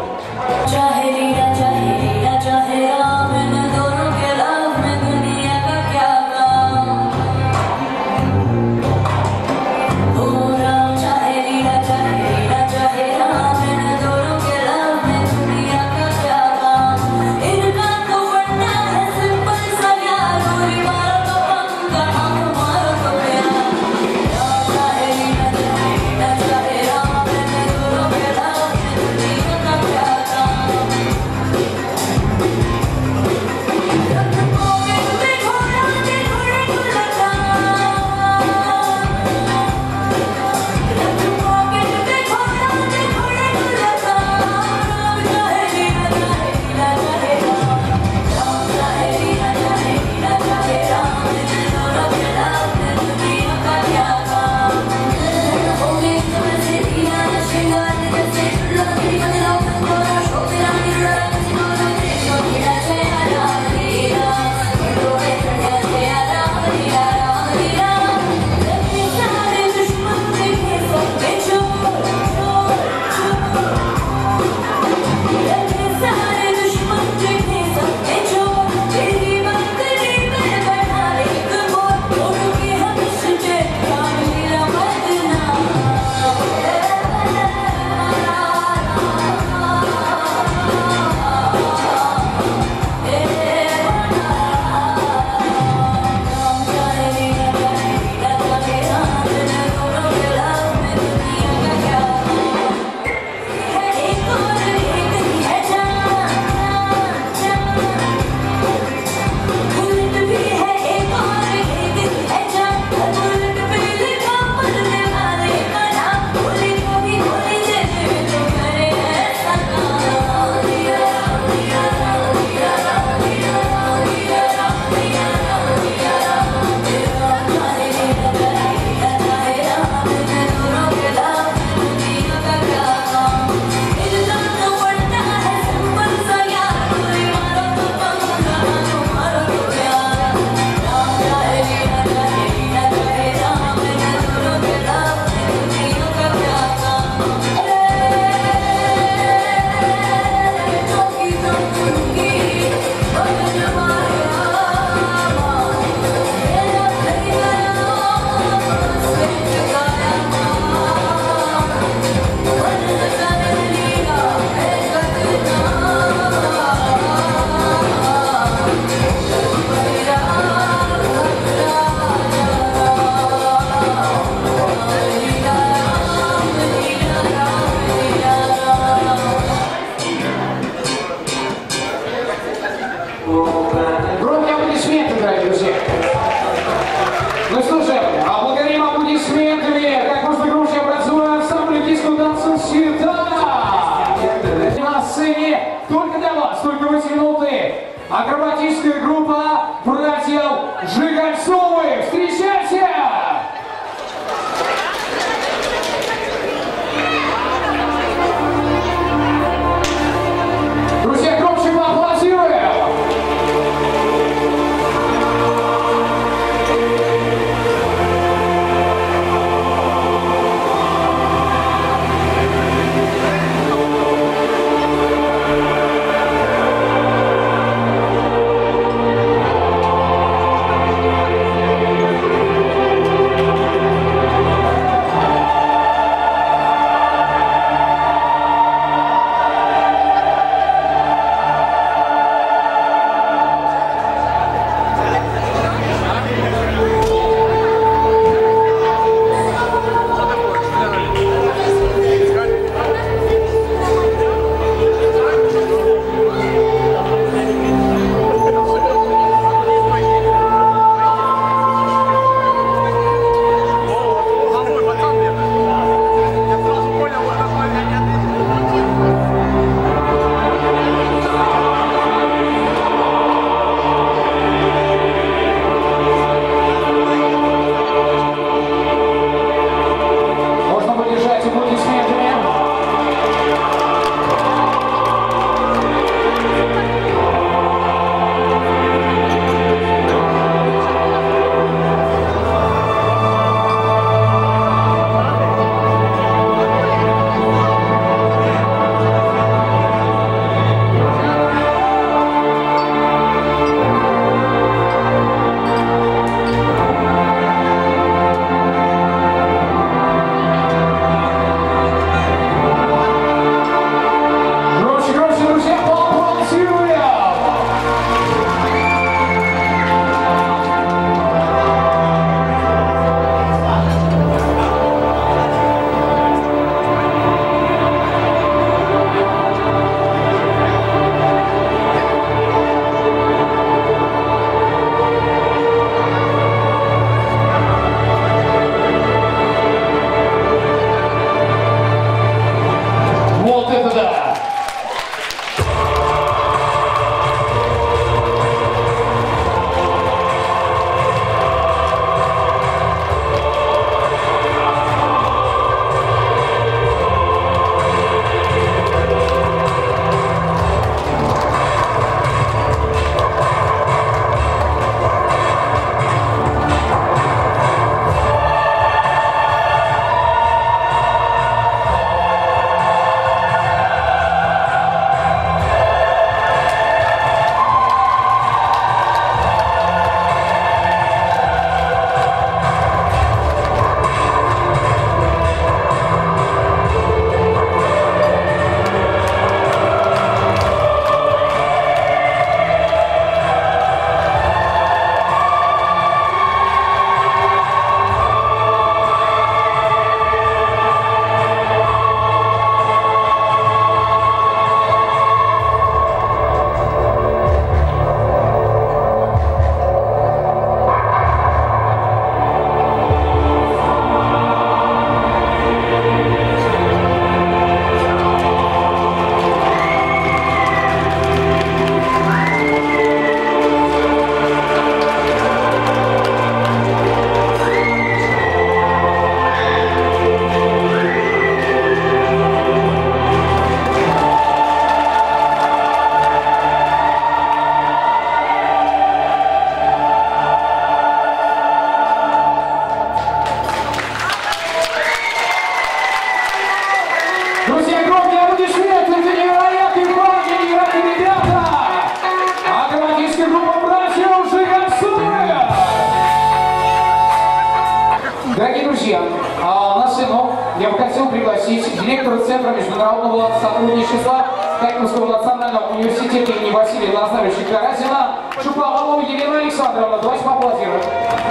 пригласить директора Центра международного сотрудничества Харьковского национального университета имени Василия Лазаревича Каразина Шуповалову Елену Александровну. Давайте поаплодируем.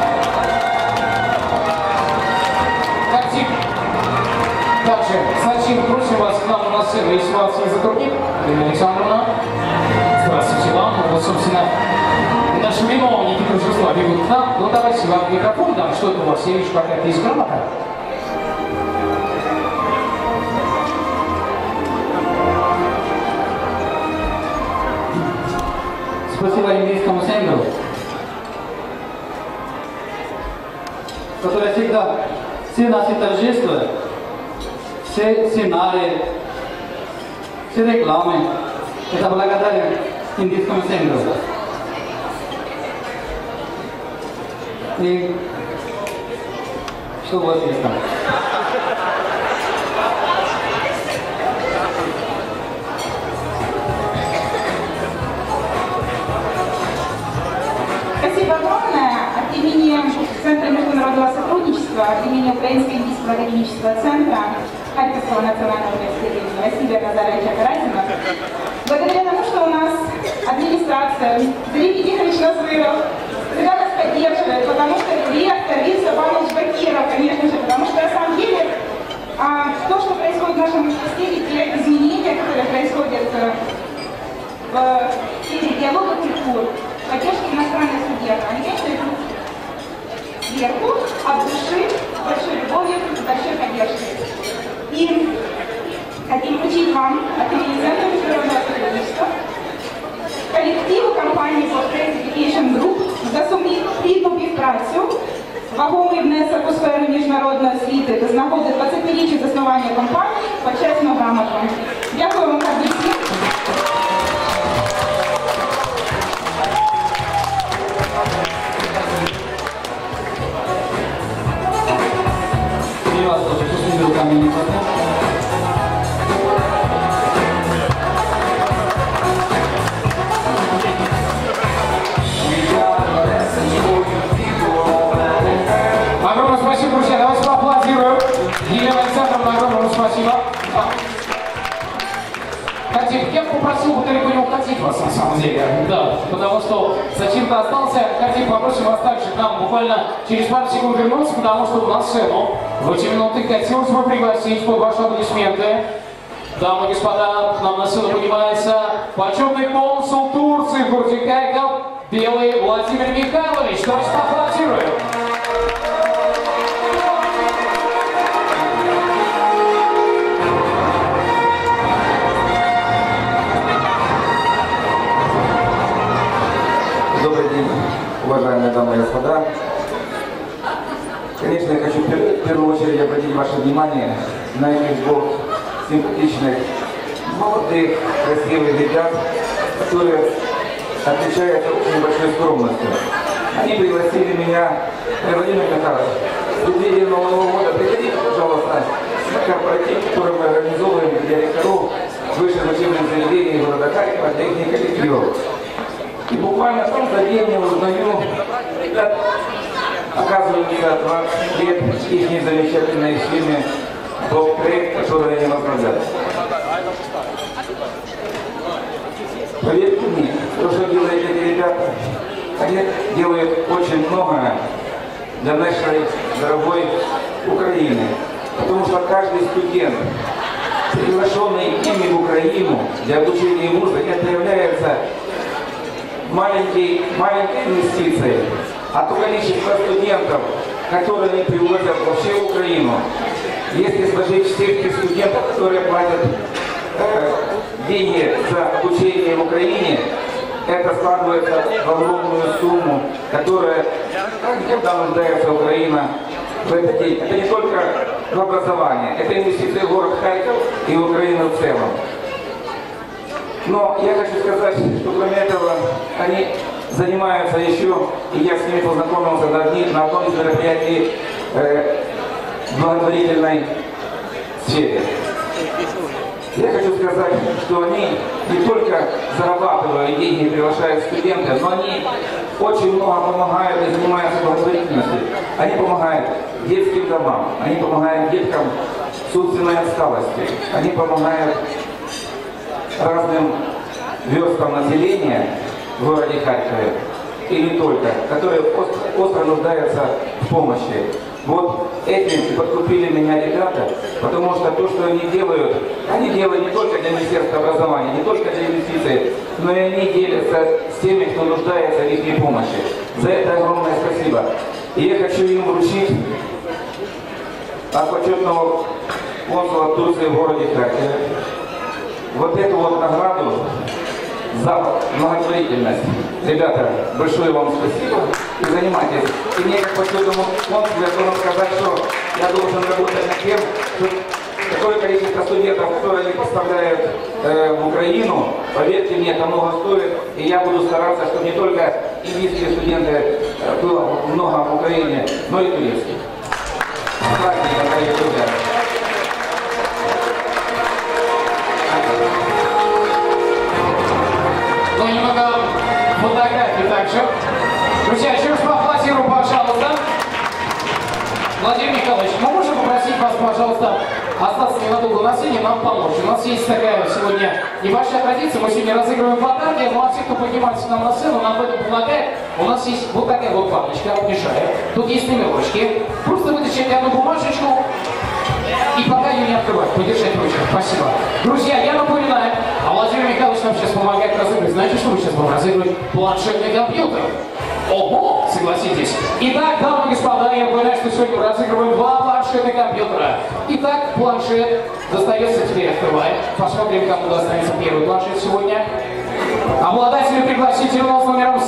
Также, зачем просим вас к нам на сцену, если вас не затруднит, Елена Александровна. Здравствуйте вам. Вот, собственно, наши виновники торжества бегут к нам. Ну, давайте вам микрофон дам. Что это у вас? Я вижу, какая-то есть грамота. Спасибо Индийскому центру, который всегда все наши торжества, все семинары, все рекламы, это благодаря Индийскому центру. И что у вас есть там? Спасибо огромное от имени Центра международного сотрудничества, от имени Украинско-Индийского академического центра Харьковского национального университета имени Василия Лазаревича Каразина. Благодаря тому, что у нас администрация, Дмитрий Тихонович Назыров, всегда нас поддерживает, потому что ректор Виктор Иванович Бакиров, конечно же, потому что на самом деле то, что происходит в нашем университете, те изменения, которые происходят в сфере диалога культур, поддержки иностранных студентов, они, конечно, идут сверху, от души, большой любовью, большой поддержкой. И хотим вручить вам от имени Центра международного сотрудничества колективу компанії Bob Education Group за сумлінну співпрацю, вагомий внесок у сферу міжнародної освіти та з нагоди 20-річчя заснування компанії почесну грамоту. Дякую вам всім. Огромное спасибо, друзья. Давайте поаплодируем. Елена Александровна, огромное спасибо. Катя, я попросил бы далеко не уходить вас, на самом деле. Да, потому что зачем-то остался. Катя, попросим вас также к нам буквально через пару секунд вернуться, потому что на сцену в эти минуты хотелось бы пригласить под ваши аплодисменты. Дамы и господа, к нам на сцену поднимается почетный консул Турции в городе Харьков Белый Владимир Михайлович. Давайте поаплодируем. Добрый день, уважаемые дамы и господа. Конечно, я хочу в первую очередь обратить ваше внимание на этих двух симпатичных, молодых, красивых ребят, которые отличаются очень большой скромностью. Они пригласили меня, Владимир Михайлович, в преддверии Нового года, приходите, пожалуйста, на корпоратив, который мы организовываем для ректоров высших учебных заведений города Харькова, для их коллективов. И буквально в том-то день я узнаю, ребят, оказывается, 20 лет их замечательной фирме Bob Trade, которую они возглавляют. Поверьте мне, то, что делают эти ребята, они делают очень многое для нашей дорогой Украины. Потому что каждый студент, приглашенный ими в Украину для обучения музыки, это является маленькой инвестицией. А то количество студентов, которые они привозят вообще в Украину, если сложить всех тех студентов, которые платят деньги за обучение в Украине, это складывается в огромную сумму, которая никогда нуждается Украина в этот день. Это не только в образование, это инвестиции в город Харьков и в Украину в целом. Но я хочу сказать, что кроме этого они занимаются еще, и я с ними познакомился на одном из мероприятий благотворительной сфере. Я хочу сказать, что они не только зарабатывают деньги и приглашают студентов, но они очень много помогают и занимаются благотворительностью. Они помогают детским домам, они помогают деткам с умственной отсталостью. Они помогают разным верстам населения в городе Харькове, и не только, которые остро нуждаются в помощи. Вот этим подкупили меня ребята, потому что то, что они делают не только для Министерства образования, не только для инвестиций, но и они делятся с теми, кто нуждается в их помощи. За это огромное спасибо. И я хочу им вручить от почетного консула Турции в городе Харькове вот эту вот награду за благотворительность. Ребята, большое вам спасибо и занимайтесь. И мне как почетному консулу я должен сказать, что я должен работать над тем, что такое количество студентов, которые они поставляют в Украину, поверьте мне, это много стоит. И я буду стараться, чтобы не только индийские студенты было много в Украине, но и турецких. Праздник, дорогие друзья. Ну, немного фотографий также. Друзья, еще раз поаплодируем, пожалуйста. Владимир Николаевич, мы можем попросить вас, пожалуйста, остаться ненадолго на сцене, нам помочь. У нас есть такая сегодня небольшая традиция, мы сегодня разыгрываем подарки, ну а те, кто поднимается к нам на сцену, нам в этом помогает. У нас есть вот такая вот папочка, объезжая. Тут есть номерочки. Просто вытащите одну бумажечку и пока ее не открывать, подержать ручку. Спасибо. Друзья, я напоминаю, а Владимир Михайлович нам сейчас помогает разыгрывать. Знаете, что мы сейчас будем разыгрывать? Планшетный компьютер. Ого, согласитесь. Итак, дамы и господа, я напоминаю, что сегодня мы разыгрываем 2 планшетных компьютера. Итак, планшет достается, теперь открываем. Посмотрим, кому достанется первый планшет сегодня. Обладателя пригласительного с номером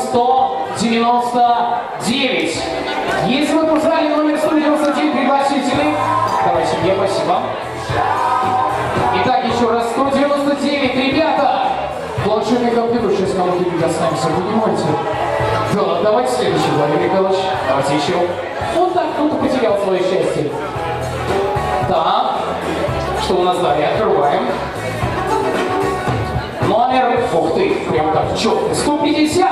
199. Если в этом зале номер 199 пригласительный, давайте мне, спасибо. Итак, еще раз 199, ребята. Планшетный компьютер сейчас кому-то не достанется, понимаете? Да, давайте следующий, Владимир Николаевич. Давайте еще. Вот так кто-то потерял свое счастье. Так. Что у нас далее? Открываем. Номер, ух ты, прям как четко, 150.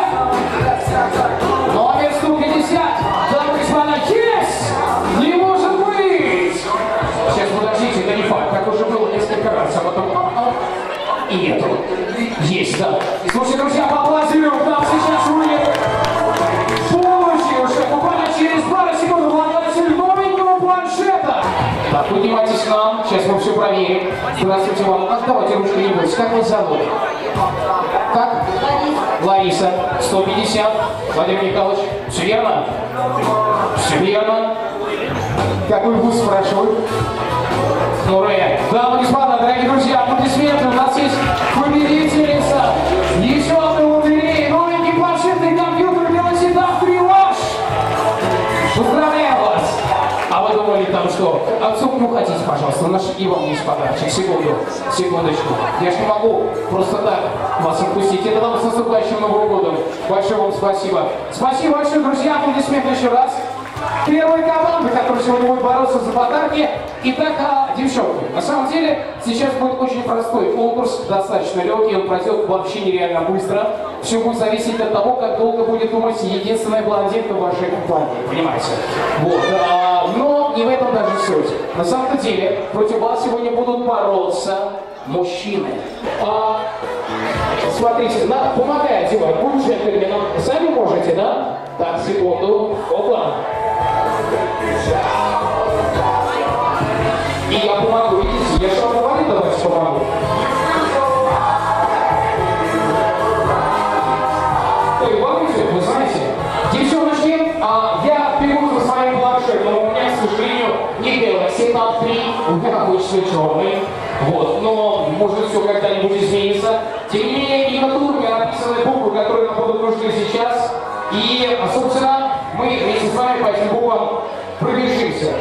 Номер 150. Дамы и господа, есть! Не может быть! Сейчас, подождите, это не факт. Так уже было несколько раз, а потом... И нету. Есть, да. Слушайте, друзья, поаплодируем, нам сейчас будет помощи уже буквально через пару секунд обладатель новенького планшета. Так, поднимайтесь к нам, сейчас мы все проверим. Здравствуйте вам. Давайте ручку не бойтесь. Как вас зовут? Как? Лариса. 150. Владимир Николаевич. Все верно? Все верно. Какой вуз спрашивают? Ура! Дамы и господа, дорогие друзья, аплодисменты. У нас есть победительница. Еще одна лотерея. Новенький планшетный компьютер Galaxy Tab 3 Launch. Поздравляю вас! А вы думали там что? Отцу, ну хотите, пожалуйста, наш и вам есть подарочек. Секунду, секундочку. Я ж не могу просто так вас отпустить. Это вам с наступающим Новым годом. Большое вам спасибо. Спасибо большое, друзья. Аплодисменты еще раз. Первая команда, которая сегодня будет бороться за подарки. Итак, девчонки, на самом деле сейчас будет очень простой конкурс, достаточно легкий, он пройдет вообще нереально быстро. Все будет зависеть от того, как долго будет думать единственная блондинка в вашей компании, понимаете? Вот. Но не в этом даже суть. На самом деле против вас сегодня будут бороться мужчины. Смотрите, помогай одевать, будь джентльменом. Сами можете, да? Так, секунду. Опа. И я помогу, видите, я же вам говорю, давайте помогу. Ой, волнуйте, вы знаете, девчоночки, я бегу за своим планшетом, у меня, к сожалению, не Galaxy Tab 3, у меня обычный черный, вот, но может все когда-нибудь изменится. Тем не менее, и на турме написаны буквы, которые нам будут нужны сейчас, и, собственно, мы вместе с вами по этим буквам пробежимся.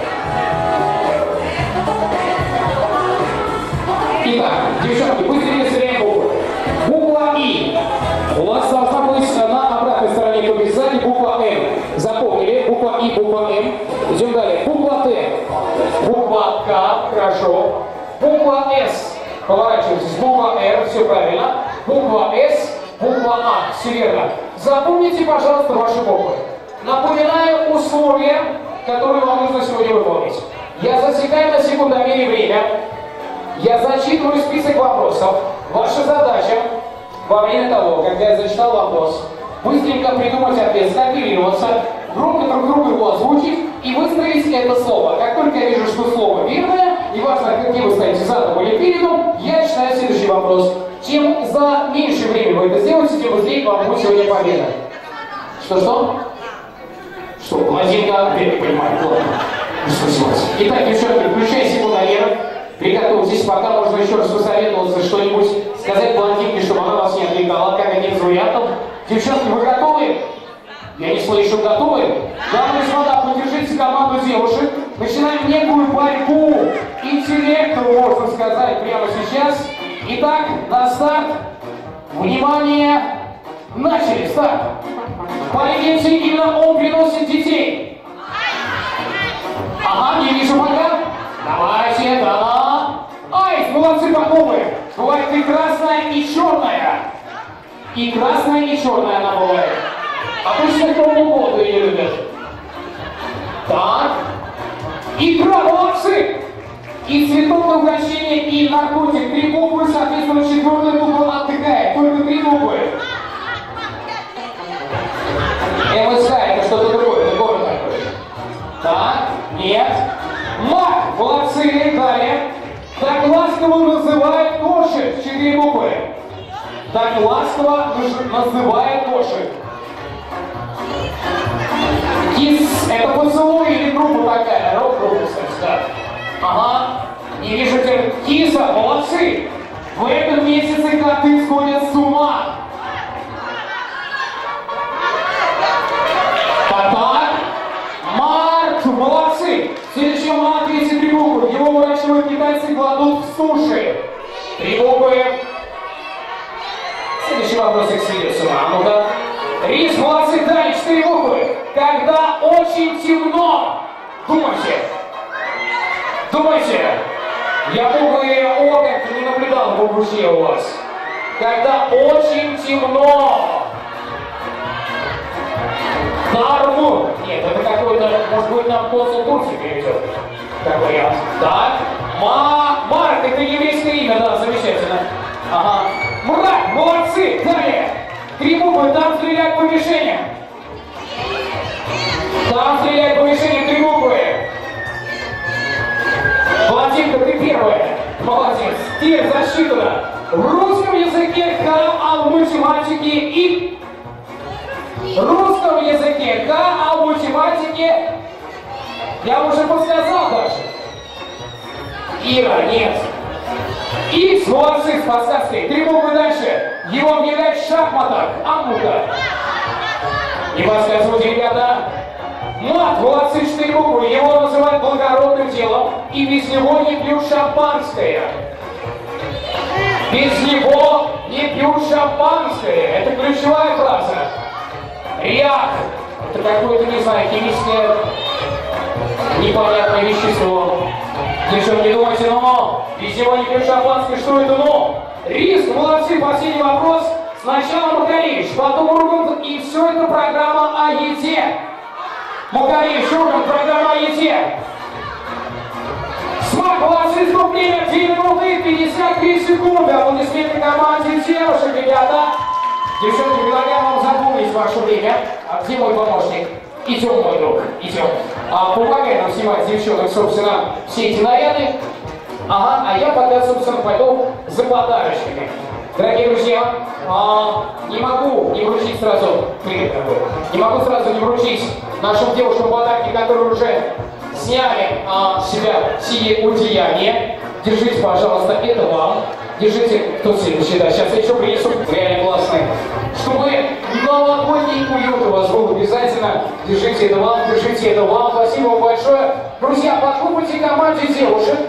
Итак, девчонки, быстрее сверяем буквы. Буква И. У вас должна быть на обратной стороне, то есть сзади, буква М. Запомнили? Буква И, буква М. Идем далее. Буква Т. Буква К. Хорошо. Буква С. Поворачивайтесь. Буква Р. Все правильно. Буква С. Буква А. Все верно. Запомните, пожалуйста, ваши буквы. Напоминаю условия, которые вам нужно сегодня выполнить. Я засекаю на секундомере время. Я зачитываю список вопросов. Ваша задача во время того, когда я зачитал вопрос, быстренько придумать ответ, скопироваться, громко друг другу его озвучить и выстроить это слово. Как только я вижу, что слово верное, и важно, где вы стоите задом или передом, я читаю следующий вопрос. Чем за меньшее время вы это сделаете, тем быстрее к вам будет сегодня победа. Что? Что, блондинка? Я не понимаю, ладно. Итак, девчонки, включай секундомер. Приготовьтесь, пока можно еще раз посоветоваться, что-нибудь сказать блондинке, чтобы она вас не отвлекала, как один из вариантов. Девчонки, вы готовы? Я не слышу, готовы? Дамы и господа, поддержите команду девушек. Начинаем некую борьбу интеллекта, можно сказать, прямо сейчас. Итак, на старт. Внимание! Начали, старт! По легенде, именно он приносит детей. Ага, не вижу пока. Давайте, да. Ай, молодцы, похлопаем. Бывает и красная, и черная. И красная, и черная она бывает. Обычно Кровную воду ее любят. Так. Икра, молодцы. И цветок на угощение, и наркотик. 3 буквы, соответственно, 4-я буква отдыхает. Только 3 буквы. МСК, это что-то другое, это город такой. Так, нет. Мак, молодцы, далее. Так ласково называют кошек. 4 буквы. Так ласково называют кошек. Кис, это поцелуй или группа такая? Рок-группа, кстати, да. Ага. Не вижу теперь. Киса, молодцы. В этом месяце коты сходят с ума. Так. Март, молодцы. Следующий Март, 33 буквы. Его выращивают китайцы, кладут в суши. 3 буквы. Следующий вопросик с ума. Ну-ка. Рис, молодцы, далее 4 буквы. Когда очень темно. Думайте. Думайте. Я буквы О как не наблюдал в букве у вас. Когда очень темно. Норму. Нет, это какой-то, может быть, нам консул Турции переведет. Как вариант. Так. Марк, это еврейское имя, да, замечательно. Ага. Мрак, молодцы. Далее. 3 буквы, там стреляют по мишеням. Там стреляют по мишеням 3 буквы. Блондинка, ты первая. Молодец. Теперь засчитано. В русском языке К, а в математике И. В русском языке К, а в математике я уже подсказал даже. Ира, нет. Икс, молодцы, с подсказкой. 3 буквы дальше. Его объявляют в шахматах. А ну-ка. Не подсказывайте, ребята. Мат, молодцы, 4 буквы. Его называют благородным делом. И без него не пьют шампанское. Без него не пьют шампанское. Это ключевая фраза. Ряк. Это какое-то, не знаю, химическое непонятное вещество. Девчонки, думайте, ну, без него не пьют шампанское, что это, ну? Риск, молодцы, последний вопрос. Сначала Макаревич, потом Ургант, и все это программа о еде. Макаревич, Ургант, программа о еде. Смак, молодцы, стоп, время, 2 минуты, 53 секунды. Аплодисменты команде девушек, ребята. Девчонки, предлагаю вам запомнить ваше время. А где мой помощник? Идем, мой друг, идем. Помогай нам снимать девчонок, собственно, все эти наряды. Ага, а я пока, собственно, пойду за подарочками. Дорогие друзья, не могу не вручить сразу, не могу сразу не вручить нашим девушкам подарки, которые уже сняли с себя сие одеяния. Держите, пожалуйста, это вам. Держите, кто следующий, да, сейчас я еще принесу, реально классный. Чтобы новогодний уют у вас был обязательно. Держите это вам, держите это вам. Спасибо вам большое. Друзья, похлопайте команде девушек.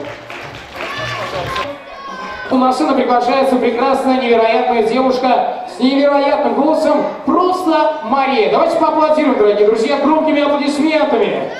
У нас сюда приглашается прекрасная, невероятная девушка с невероятным голосом, просто Мария. Давайте поаплодируем, дорогие друзья, громкими аплодисментами.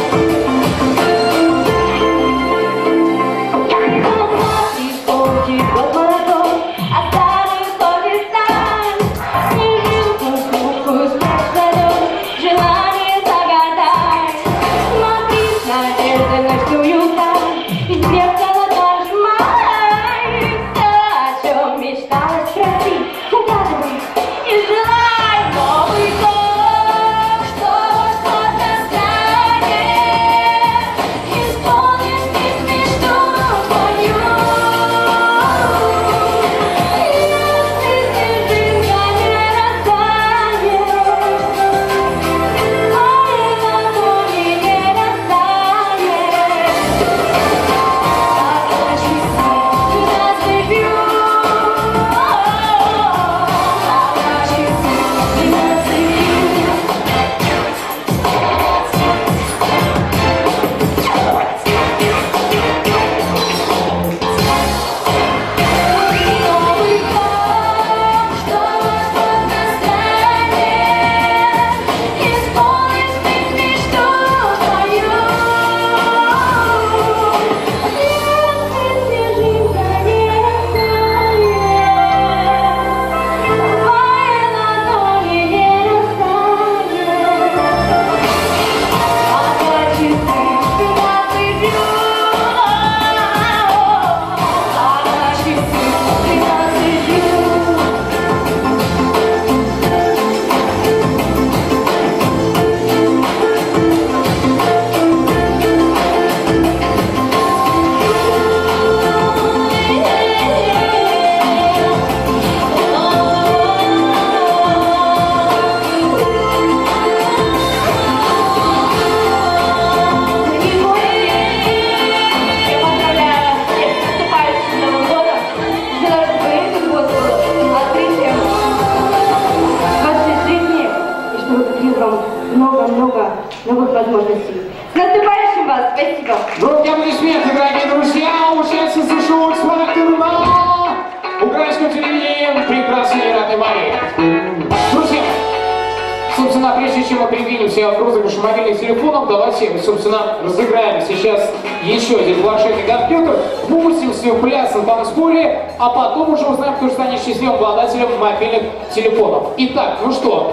новых возможностей. С наступающим вас! Спасибо! Громкие аплодисменты, дорогие друзья! Участницы шоу «Спектакль» на украинском телевидении прекрасной Рады Марии. Друзья, собственно, прежде чем мы передвинемся в розыгрыш мобильных телефонов, давайте, собственно, разыграем сейчас еще один планшетный компьютер, пустимся в пляс на танцполе, а потом уже узнаем, кто же станет счастливым обладателем мобильных телефонов. Итак, ну что,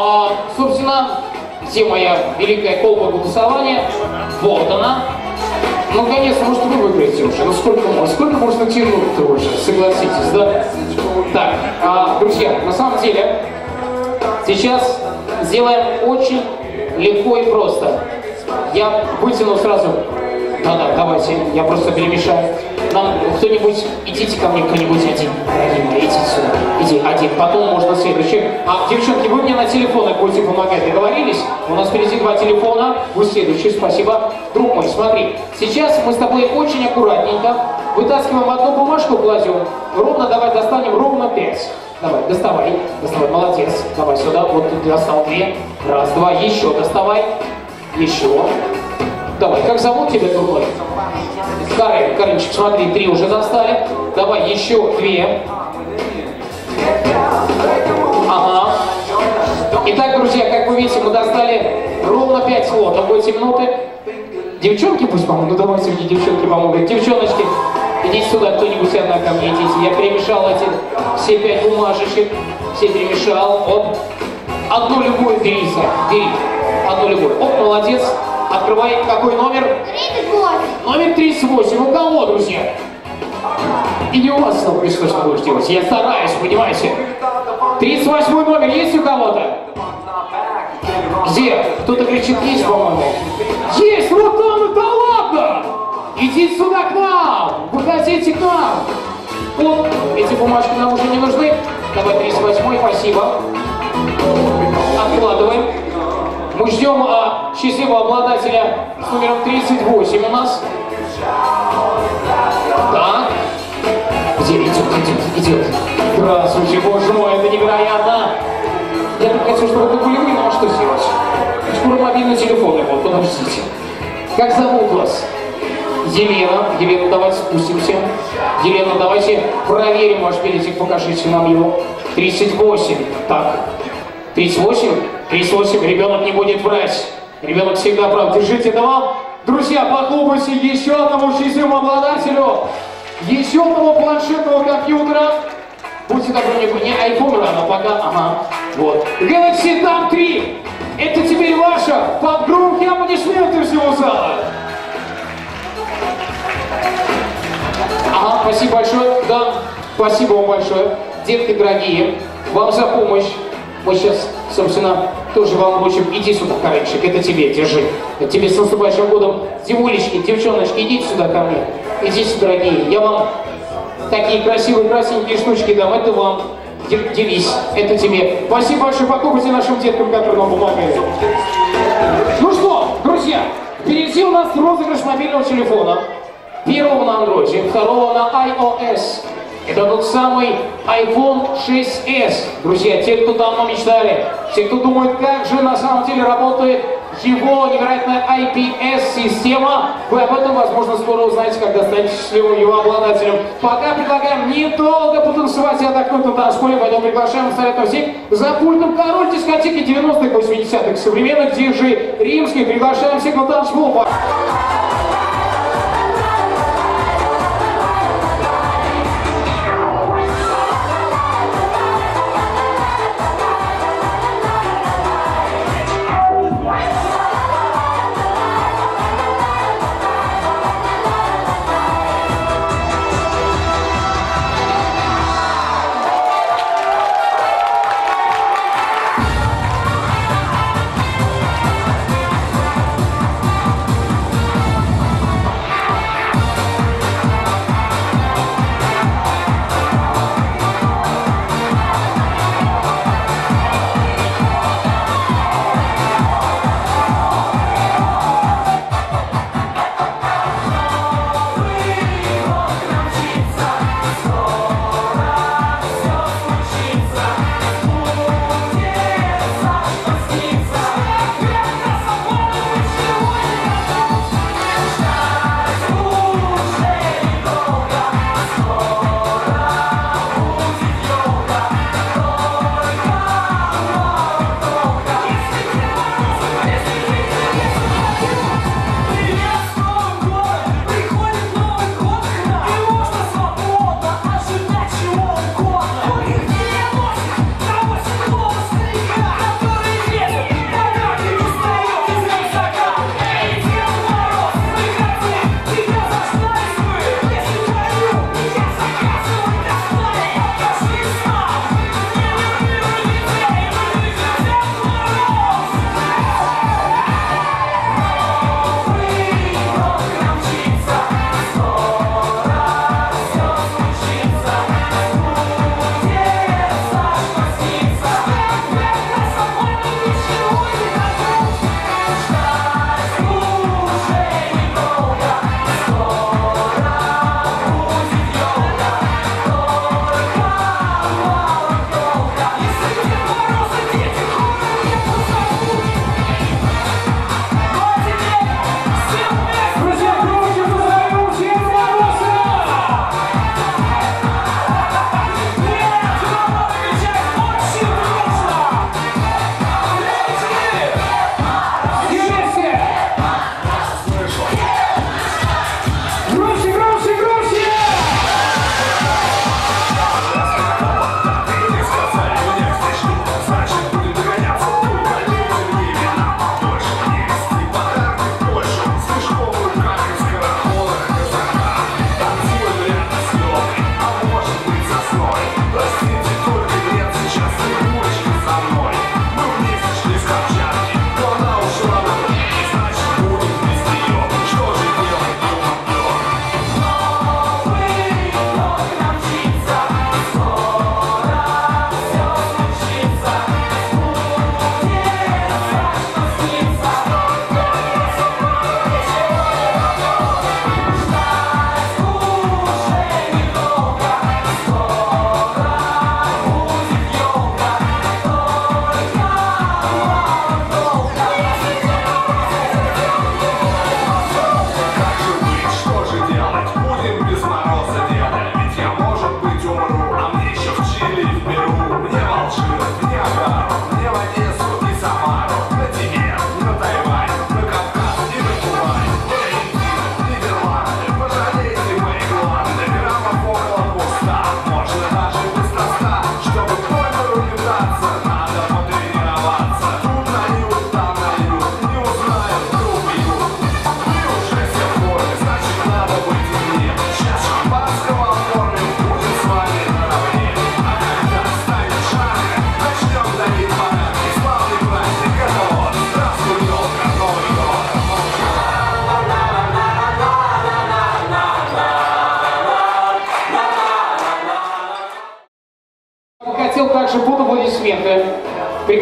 собственно, где моя великая колба голосования? Вот она. Ну, конечно, может, вы выиграете уже. Ну, сколько можно тянуть-то уже, согласитесь, да? Так, друзья, на самом деле, сейчас сделаем очень легко и просто. Я вытяну сразу. Да-да, давайте, я просто перемешаю. Нам кто-нибудь, идите ко мне, кто-нибудь один. Дорогие мои, идите сюда. Иди, один, потом можно следующий. Девчонки, вы мне на телефонах будете помогать, договорились? У нас впереди 2 телефона, вы следующий, спасибо. Друг мой, смотри, сейчас мы с тобой очень аккуратненько вытаскиваем одну бумажку, кладем, ровно давай достанем ровно 5. Давай, доставай, молодец. Давай сюда, вот ты достал 2. Раз, 2, еще доставай. Еще. Давай, как зовут тебя, друг мой? Каринчик, смотри, 3 уже достали. Давай, еще 2. Ага. Итак, друзья, как вы видите, мы достали ровно 5 слотов в эти минуты. Девчонки пусть помогут. Ну, давайте мне девчонки помогут. Девчоночки, идите сюда, кто-нибудь одна ко мне, идите. Я перемешал эти все 5 бумажечек. Все перемешал. Оп. Одну любую бери, бери. Одну любую. Оп, молодец. Открывай, какой номер? 38. Номер 38. У кого, друзья? И не у вас снова происходит, что будешь делать. Я стараюсь, понимаете? 38 номер есть у кого-то? Где? Кто-то кричит, есть, по-моему. Есть! Вот там, да ладно! Идите сюда к нам! Выходите к нам! Вот, эти бумажки нам уже не нужны. Давай 38, спасибо. Откладываем. Мы ждем счастливого обладателя с номером 38 у нас. Так. Где идет? Здравствуйте, боже мой, это невероятно. Я так хотел, чтобы это были вы, но что сделать? Скоро мобильный телефон, вот, подождите. Как зовут вас? Елена. Елена, давайте спустимся. Елена, давайте проверим ваш билетик, покажите нам его. 38. Так. 38? 38, ребенок не будет врать. Ребенок всегда прав. Держите это вам. Друзья, похлопайте еще одному счастливому обладателю, еще одного планшетного компьютера. Будьте добры, не iPhone рано пока. Ага, вот. Galaxy Tab 3. Это теперь ваша. Под громкие аплодисменты всего зала. Ага, спасибо большое. Да, спасибо вам большое. Детки дорогие, вам за помощь. Мы сейчас, собственно, тоже вам обучим. Иди сюда, Каренчик, это тебе, держи. Это тебе с наступающим годом. Девулечки, девчоночки, идите сюда ко мне. Идите, дорогие. Я вам такие красивые, красненькие штучки дам. Это вам. Делись. Это тебе. Спасибо большое. Похлопайте нашим деткам, которые нам помогают. Ну что, друзья, впереди у нас розыгрыш мобильного телефона. Первого на Android, второго на iOS. Это тот самый iPhone 6s. Друзья, те, кто давно мечтали, те, кто думает, как же на самом деле работает его невероятная IPS-система, вы об этом, возможно, скоро узнаете, когда станете счастливым его обладателем. Пока предлагаем недолго потанцевать и отдохнуть на танцполе, поэтому приглашаем абсолютно всех за пультом король дискотеки 90-х, 80-х, современных диджей римских. Приглашаем всех на танцпол.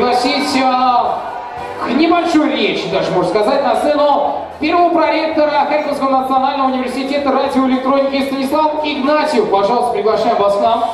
пригласить к небольшой речи, даже можно сказать, на сцену первого проректора Харьковского национального университета радиоэлектроники Станислав Игнатьев. Пожалуйста, приглашаем вас к нам.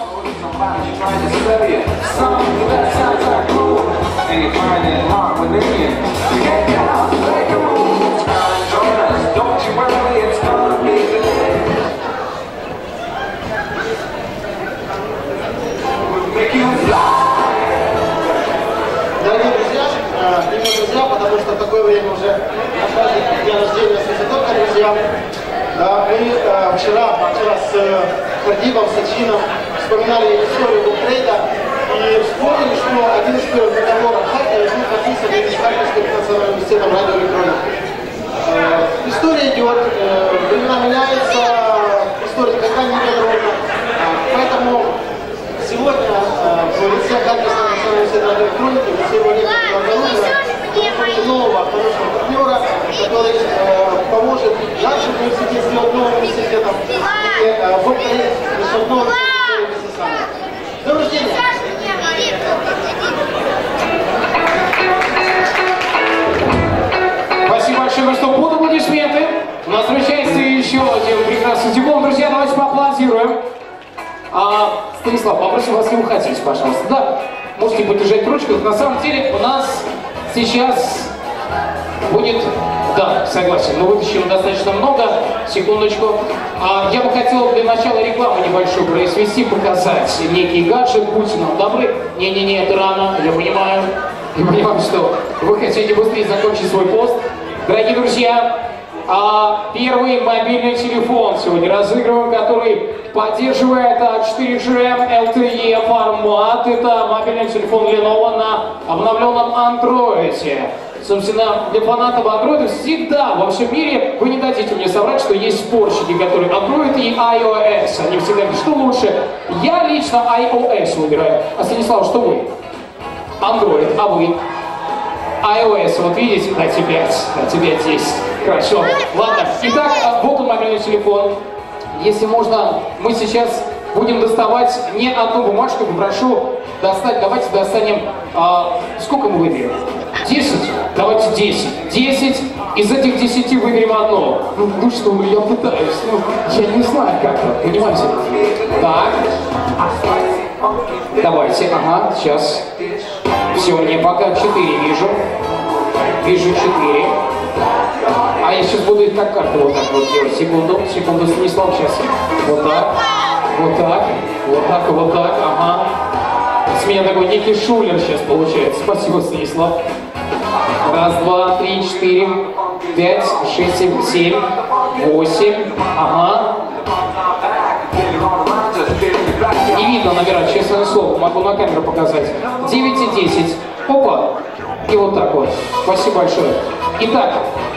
Дорогие друзья, потому что в такое время уже на праздник дня рождения не только друзья. Да, мы вчера с Хардибом, Сачином вспоминали историю буктрейда и вспомнили, что один из первых договоров Харькова был подписан с Харьковским национальным университетом радиоэлектроники. История идет, времена меняются, история никогда не подробна. Поэтому сегодня в лице Харьковского национального университета радиоэлектроники, в лице его ректора нового хорошего партнера, который поможет наш университет сделать новым университетом и буктрейд решать новые истории бизнеса. С днем рождения! Спасибо большое, ну что, под аплодисменты. У нас встречается еще один прекрасный диплом. Друзья, давайте поаплодируем. Станислав, попросим вас не уходить, пожалуйста. Да, можете подержать ручку. На самом деле у нас сейчас будет... Да, согласен, мы вытащим достаточно много. Секундочку. Я бы хотел для начала рекламу небольшую произвести, показать некий гаджет. Будьте нам добры. Не-не-не, это рано, я понимаю. Я понимаю, что вы хотите быстрее закончить свой пост. Дорогие друзья, первый мобильный телефон сегодня разыгрываем, который поддерживает 4G LTE формат. Это мобильный телефон Lenovo на обновленном Android. Собственно, для фанатов Android всегда во всем мире, вы не дадите мне соврать, что есть спорщики, которые Android и iOS. Они всегда говорят, что лучше. Я лично iOS выбираю. А Станислав, что вы? Android, а вы? iOS, вот видите, дайте 5, дайте 5 10. Хорошо. Ладно. Итак, вот он мобильный телефон. Если можно, мы сейчас будем доставать не одну бумажку, попрошу достать, давайте достанем, сколько мы выберем? 10? Давайте 10. 10, из этих 10 выберем одно. Ну что, я пытаюсь, я не знаю как это, понимаете? Так. Давайте, ага, сейчас. Все, мне пока 4 вижу. Вижу 4. А я сейчас буду их как карты вот так вот делать. Секунду, секунду, Станислав, сейчас. Вот так, вот так, вот так, вот так, ага. С меня такой некий шулер сейчас получается. Спасибо, Станислав. 1, 2, 3, 4, 5, 6, 7, 7, 8, ага. Не видно номера, честное слово, могу на камеру показать. 9 и 10. Опа. И вот так вот. Спасибо большое. Итак.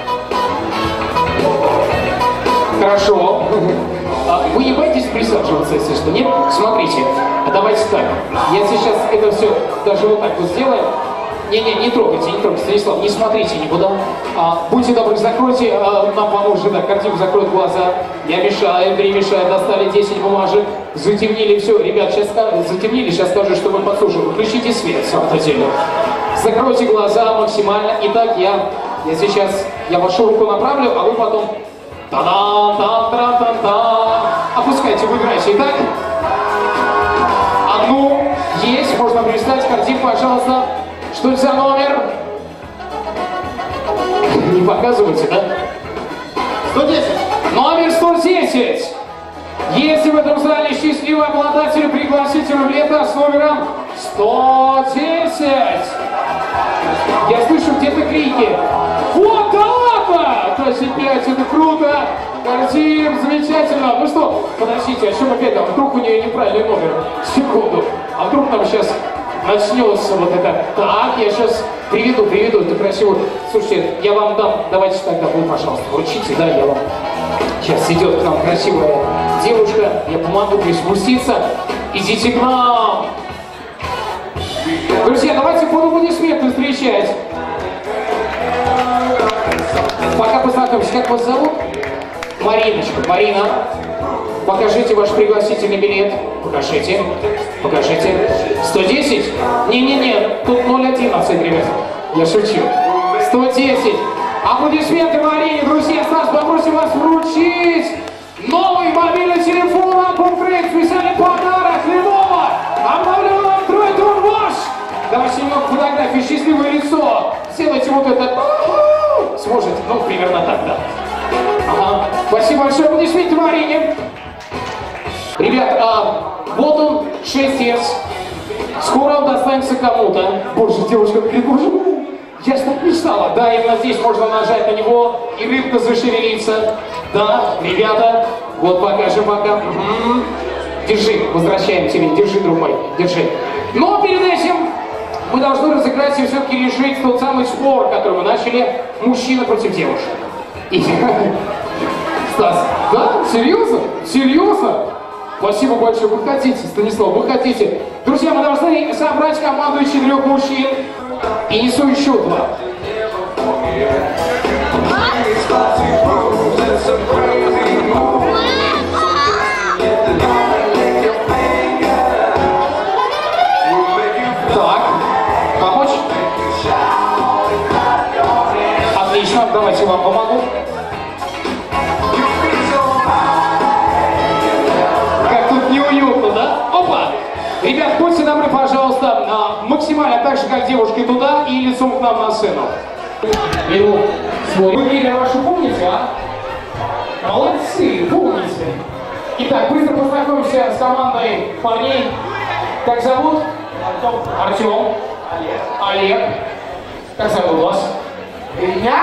Хорошо. Вы не боитесь присаживаться, если что? Нет? Смотрите. Давайте так. Я сейчас это все даже вот так вот сделаю. Не трогайте, не трогайте. Станислав, не смотрите никуда. Будьте добры, закройте, нам поможет, да, картинку закроет глаза. Я мешаю, перемешаю, достали 10 бумажек, затемнили все. Ребят, сейчас затемнили, сейчас скажу, что мы подслушиваем. Включите свет, самом деле. Закройте глаза максимально. Итак, я сейчас, вашу руку направлю, а вы потом... Та-дам-там-там-там-там. Опускайте, выбирайте. Итак, одну есть, можно представить. Картинку, пожалуйста. Что это за номер? Не показывайте, да? 110. Номер 110. Если в этом зале счастливый обладатель, пригласите рулета с номером 110. Я слышу где-то крики. Вот так! 25, это круто! Картин, замечательно! Ну что, подождите, о чем опять там? Вдруг у нее неправильный номер? Секунду. А вдруг нам сейчас начнется вот это? Так, я сейчас приведу эту красивую. Слушайте, я вам дам, давайте тогда вы, пожалуйста, вручите, да, я вам. Сейчас идет к нам красивая девушка, я помогу ей спуститься. Идите к нам! Друзья, давайте под аплодисменты встречать. Пока познакомимся, как вас зовут? Мариночка. Марина. Покажите ваш пригласительный билет. Покажите. Покажите. 110? Не-не-не, тут 011, ребят. Я шучу. 110. Аплодисменты Марине, друзья. Саш, попросим вас вручить новый мобильный телефон от BookTrade. Специальный подарок Lenovo. Обновленный Android, он ваш. Давайте немного фотографий, счастливое лицо. Сделайте вот это. Сможете? Ну, примерно так, да. Ага. Спасибо большое. Аплодисменты Марине. Ребят, вот он, 6S. Скоро он достанется кому-то. Боже, девушка, боже мой. Я ж так мечтала. Да, именно здесь можно нажать на него, и рыбка зашевелится. Да, ребята, вот покажем пока. Угу. Держи, возвращаем тебе. Держи, друг мой, держи. Но перед этим мы должны разыграть и все-таки решить тот самый спор, который мы начали. Мужчина против девушек. Стас, да? Серьезно? Серьезно? Спасибо большое. Вы хотите, Станислав, вы хотите. Друзья, мы должны собрать команду из 4 мужчин. И несу еще 2. Так, помочь? Отлично, давайте вам помогу. Как тут неуютно, да? Опа! Ребят, будьте добры, пожалуйста, максимально так же, как девушки, туда и лицом к нам на сцену. Вы время вашу помните, а? Молодцы, помните. Итак, быстро познакомимся с командой парней. Как зовут? Артем. Олег. Как зовут вас? Меня?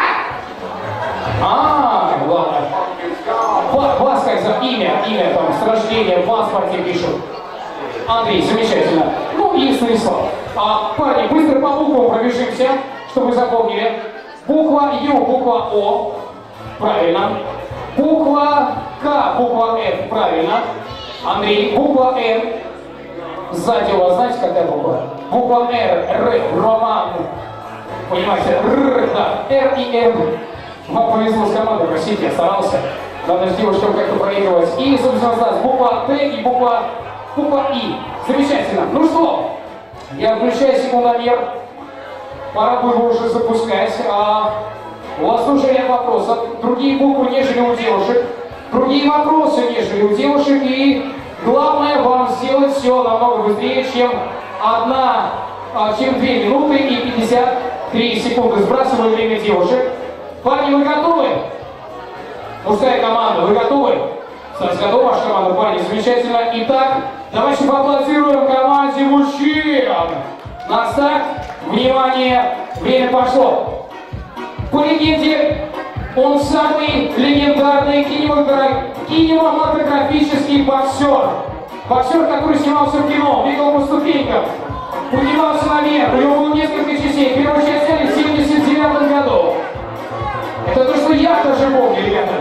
Ладно. Вас как зовут? Имя там, с рождения, в паспорте пишут. Андрей, замечательно. Ну и Станислав. Парни, быстро по буквам пробежимся, чтобы вы запомнили. Буква Ю, буква О. Правильно. Буква К, буква Ф. Правильно. Андрей, буква Н. Сзади у вас знаете, какая буква? Буква Р, Р, Роман. Понимаете? Р, да. Р и Н. Вам повезло с командой, простите, я старался. Надо с девушкой как-то проигрывать. И, собственно, Стас, буква Т и буква И. Замечательно. Ну что, я включаю секундомер. Пора бы его уже запускать. У вас тоже ряд вопросов. Другие буквы, нежели у девушек. Другие вопросы, нежели у девушек. И главное вам сделать все намного быстрее, чем 2 минуты и 53 секунды. Сбрасываю время девушек. Парни, вы готовы? Мужская команда, вы готовы? Стас, готова ваша команда? Парни, замечательно. Итак, давайте поаплодируем команде мужчин. На старт. Внимание, время пошло. По легенде, он самый легендарный кинематографический боксер. Боксер, который снимался в кино, бегал по ступенькам, поднимался наверх. У него было несколько частей. Первую часть сняли в 1979 году. Это то, что я даже помню, ребята.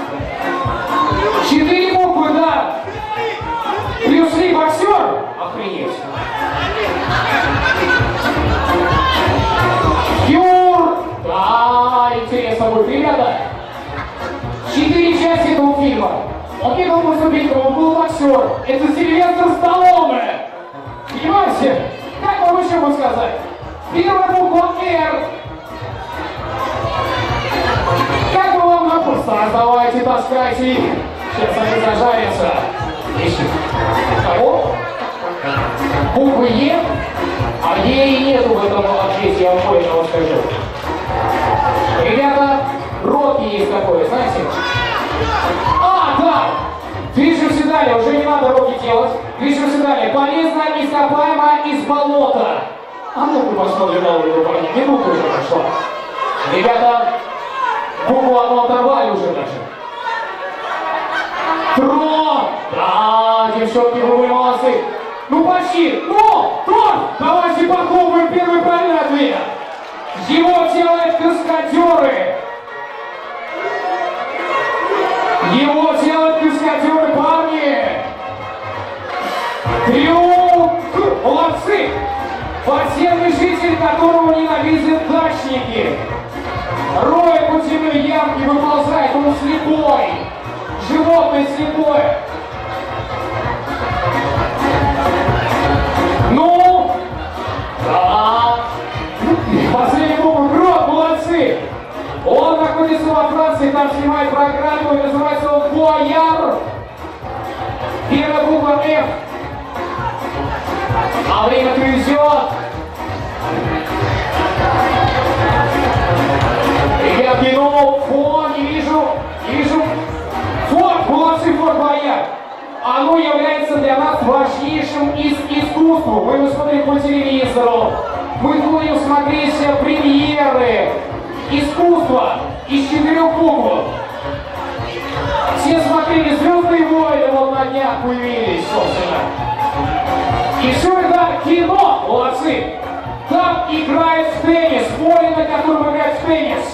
4 буквы, да. Плюс 3 боксер. Охренеть. Юр. Да, интересно будет, ребята. 4 части этого фильма. Он бегал по ступенькам, он был боксер. Это Сильвестр Сталлоне. Понимаете? Как вам еще буду сказать? Первая буква Р. Как бы вам напусто? Давайте таскайте их. Сейчас они зажарятся. Кого? Буквы Е, а Е и нету в этом ответе, я вам кое-что скажу. Ребята, роки есть такое, знаете? Да! Движемся далее, уже не надо роки делать. Движемся далее. Полезно ископаемое из болота. Ну-ка посмотрим на улицу, парни. Минута уже прошла. Ребята, букву одну оторвали уже даже. Трон! Да, девчонки, вы молодцы. Ну почти. Но! Трон! Давайте похлопаем первый правильный ответ. Его делают каскадеры. Его делают каскадеры, парни. Трюк! Молодцы! Подземный житель, которого ненавидят дачники. Роет под землей ямки, выползает, он слепой. Животное слепое. и там снимает программу, и называется он «Бояр». Первая буква F. А время грызет. Ребятки, ну, фон, не вижу. Форт, молодцы, Форт Бояр. Оно является для нас важнейшим из искусств. Мы его смотрим по телевизору. Мы будем смотреть премьеры. Искусство из 4 букв. Все смотрели «Звездные войны», вот на днях появились, собственно. И все это кино, молодцы. Там играет в теннис, поле, на котором играет в теннис.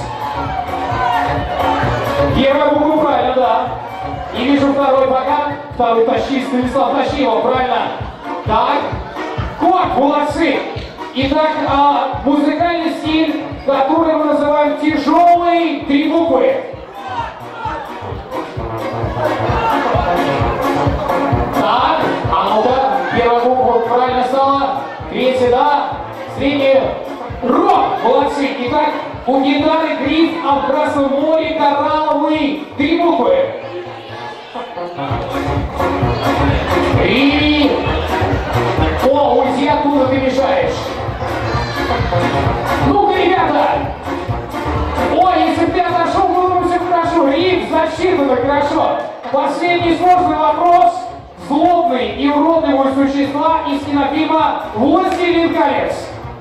Первая буква правильно, да. Не вижу второй пока. Второй тащи, Станислав, тащи его, правильно. Так. Кот, молодцы. Итак, музыкальный стиль, который мы называем тяжелый, 3 буквы. Так, а ну-ка, первая буква правильно стала. Третья, да. Средняя. Рок, молодцы. Итак, у гитары гриф, а в Красном море коралловый. 3 буквы. И... О, уйди оттуда, ты мешаешь. Ну-ка, ребята! Ой, если бы ты отошел, было бы все хорошо. Риф засчитано хорошо. Последний сложный вопрос. Злобный и уродливые существа из кинофильма «Властелин колец».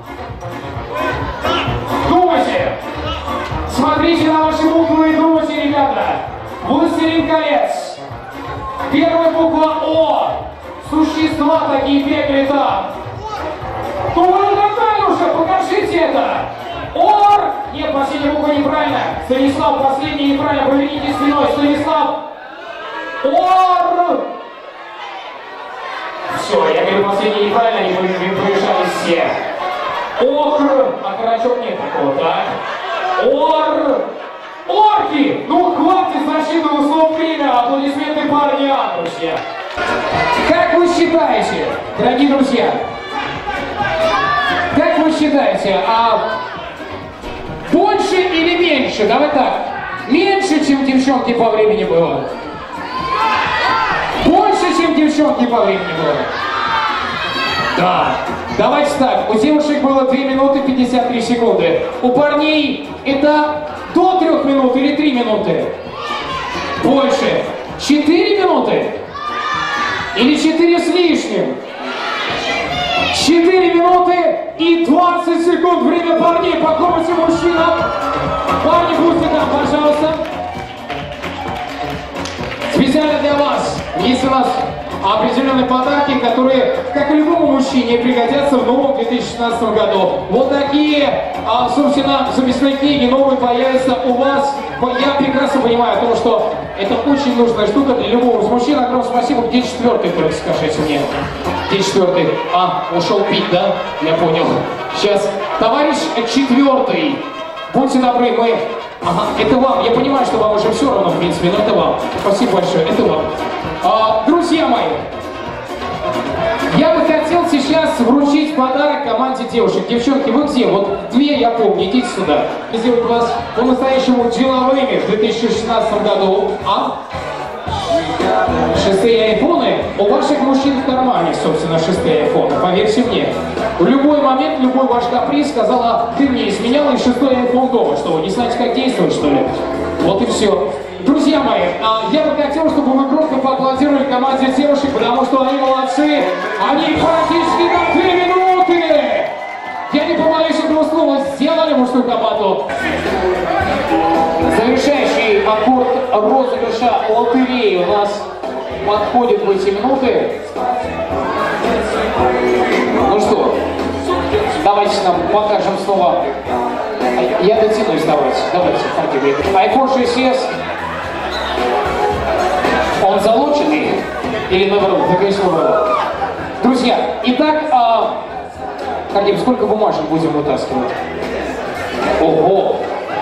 Думайте. Смотрите на ваши буквы и думайте, ребята. «Властелин колец». Первая буква «О». Существа такие бегали там. Ну вы угадали уже, покажите это. Ор. Нет, последняя буква неправильно. Станислав, последняя неправильно. Поверните спиной. Станислав. Ор. Все, я говорю, последняя неправильно, они помешались все. Окр. А карачок нет такого, так? Ор. Орки. Ну хватит защитного слова время. Аплодисменты парня, друзья. Как вы считаете, дорогие друзья, как вы считаете, больше или меньше? Давай так, меньше, чем девчонки по времени было? Больше, чем девчонки по времени было? Да. Давайте так, у девушек было 2 минуты 53 секунды. У парней это до 3 минут или 3 минуты? Больше. 4 минуты? Или 4 с лишним? 4 минуты и 20 секунд. Время парней. Похлопайте мужчинам. Парни, будьте там, пожалуйста. Специально для вас есть у нас определенные подарки, которые, как и любому мужчине, пригодятся в новом 2016 году. Вот такие, собственно, записные книги новые появятся у вас. Я прекрасно понимаю о том, что это очень нужная штука для любого мужчины. Огромное спасибо. Где 4-й, только скажите мне. Где 4-й? Ушел пить, да? Я понял. Сейчас. Товарищ 4-й. Будьте добры, мы... Ага, это вам. Я понимаю, что вам уже все равно, в принципе, но это вам. Спасибо большое. Это вам. Друзья мои, я бы хотел сейчас вручить подарок команде девушек. Девчонки, вы где? Вот 2 я помню, идите сюда. Сделать вас по-настоящему деловыми в 2016 году. 6-е айфоны? У ваших мужчин в кармане, собственно, 6-е айфоны, поверьте мне. В любой момент, любой ваш каприз сказала, ты мне изменяла, и 6-й айфон дома. Что, вы не знаете, как действовать, что ли? Вот и все. Друзья мои, я бы хотел, чтобы вы громко поаплодировали команде девушек, потому что они молодцы. Они практически на 2 минуты. Я не побоюсь этого слова, сделали мужскую команду. Завершающий аккорд розыгрыша лотереи у нас подходит в эти минуты. Ну что, давайте нам покажем снова. Я дотянусь, давайте. iPhone 6s. Он залоченный или наоборот? Да, конечно, наоборот. Друзья, итак, Хадим, сколько бумажек будем вытаскивать? Ого!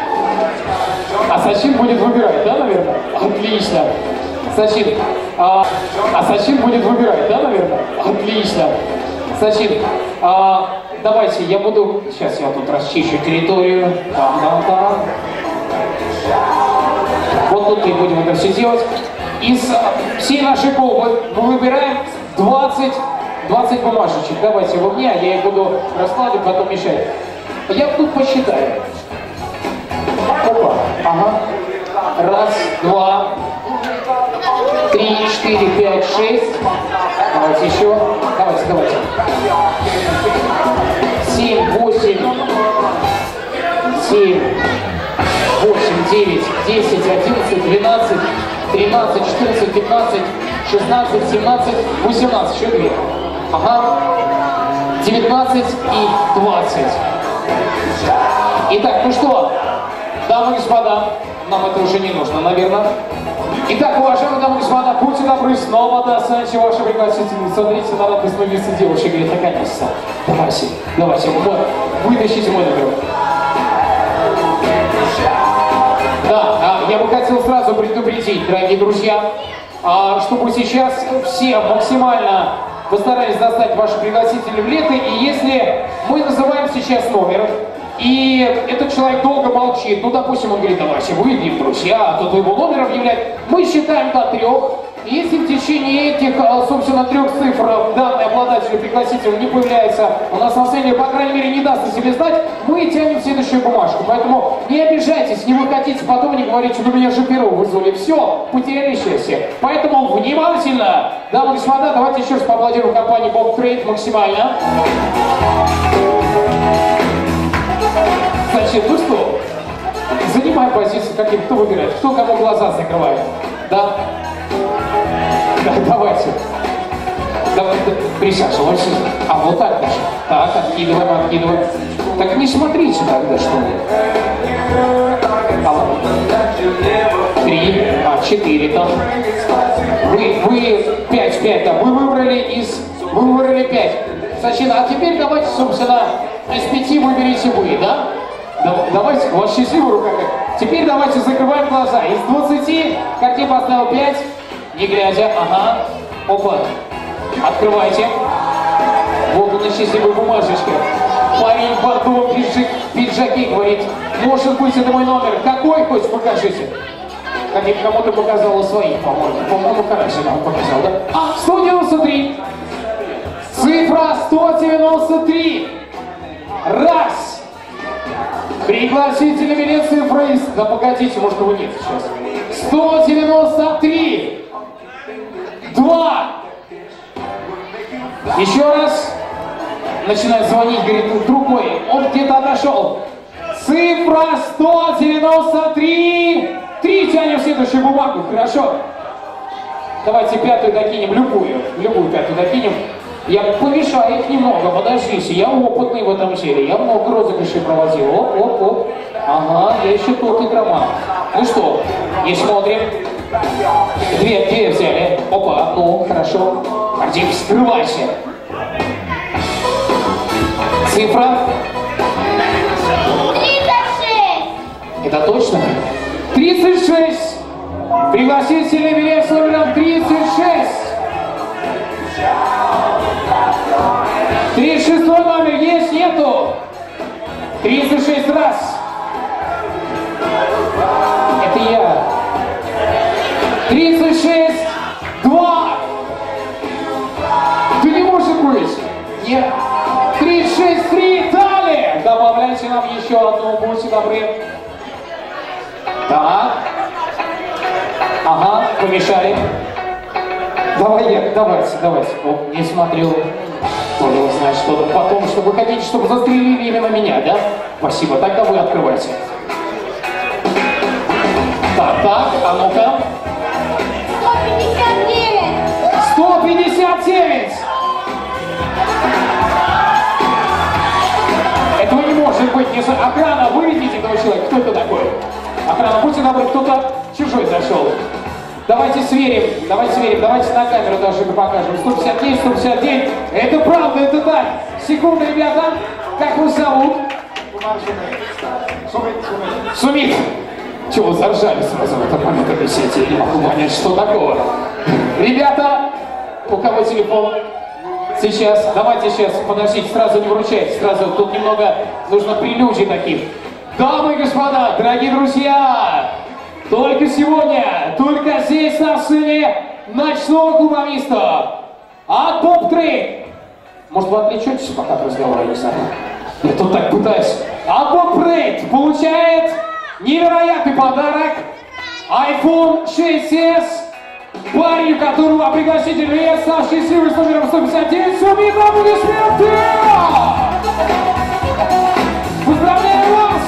А Сачин будет выбирать, да, наверное? Отлично. Сачин. Сачин будет выбирать, да, наверное? Отлично. Сачин. Давайте, я буду... Сейчас я тут расчищу территорию. Там. минутки будем это все делать. Из всей нашей колбы мы выбираем 20 бумажечек. Давайте вы мне, я их буду раскладывать, потом мешать. Я тут посчитаю. Опа, ага. 1, 2, 3, 4, 5, 6. Давайте еще. Давайте. 7, 8, 7, 8, 9, 10, 11, 12, 13, 14, 15, 16, 17, 18. Еще 2. Ага. 19 и 20. Итак, ну что, дамы и господа, нам это уже не нужно, наверное. Итак, уважаемые дамы и господа, будьте добры, снова достаньте ваши пригласительные. Смотрите на радостные лица девушек, говорит, наконец-то. Давайте, вытащите мой номер. Да, я бы хотел сразу предупредить, дорогие друзья, чтобы сейчас все максимально постарались достать ваши пригласительные билеты, и если мы называем сейчас номер, и этот человек долго молчит, ну, допустим, он говорит, давайте выпьем, друзья, а то твоего номера объявлять, мы считаем до 3, и если в течение этих, собственно, 3 цифр данный обладатель пригласителя не появляется, у нас на сцене, по крайней мере, не даст о себе знать, мы тянем следующую бумажку, поэтому не обижайтесь, не выходите, потом не говорите, ну, меня же первого вызвали, все, потеряли счастье. Поэтому внимательно, дамы и господа, давайте еще раз поаплодируем компании Bob Trade максимально. Значит, ну что, занимай позицию, кто выбирает, кто кому глаза закрывает, да? Да, давайте. Присаживайся. А вот так даже. Так, откидываем. Так не смотрите тогда, что ли. 3, 4 там. Вы 5, да. Вы выбрали 5. Значит, а теперь давайте, собственно, из 5 выберите вы, да? Давайте, у вас счастливая рука. Теперь давайте закрываем глаза. Из 20, как я поставил 5, не глядя, ага, опа, открывайте. Вот он, счастливая бумажечка. Парень в бордовом пиджаке говорит, может быть, это мой номер. Какой хоть покажите? Кому-то показала своих, по-моему, хорошо нам показал, да? 193. Цифра 193. Раз. Пригласительный билет цифры. Да погодите, может, его нет сейчас. 193. 2. Еще раз. Начинает звонить, говорит, другой. Он где-то отошел. Цифра 193. 3 тянем следующую бумагу. Хорошо. Давайте 5-ю докинем, любую 5-ю докинем. Я помешаю их немного, подождите, я опытный в этом деле, я много розыгрышей проводил. Оп. Ага, я еще тот игроман. Ну что, не смотрим. 2 взяли. Опа, ну, хорошо. Артем, скрывайся. Цифра? 36. Это точно? 36. Пригласительный билет с номером 36. 36 номер есть, нету? 36 раз. Это я. 36, 2. Ты не можешь быть? Нет. 36, 3, далее. Добавляйте нам еще одну, будьте добры. Так. Ага, помешали. Давайте. О, не смотрю. Тоже знает что-то. Потом, что вы хотите, чтобы застрелили именно меня, да? Спасибо. Тогда вы открывайте. Так, а ну-ка. 159. Этого не может быть. Охрана, выведите этого человека. Кто это такой? Охрана, будьте добры, кто-то чужой зашел. Давайте сверим, давайте на камеру даже покажем. 159. Это правда, это так. Секунду, ребята. Как вы зовут? Сумит. Чего заржали сразу в этот момент? Я не могу понять, что такого. Ребята, у кого телефон? Сейчас, давайте сейчас, подождите, сразу не вручайте, сразу тут немного нужно прелюдий таких. Дамы и господа, дорогие друзья, Только сегодня, только здесь на сцене ночного клуба «Мисто» от Bob Trade. Может, вы отвлечетесь, пока разговариваю с вами? Я тут так пытаюсь. От Bob Trade получает невероятный подарок iPhone 6s. Парень, которого пригласительный вес, наш счастливый с номером 159, сумит аплодисменты! Поздравляю вас!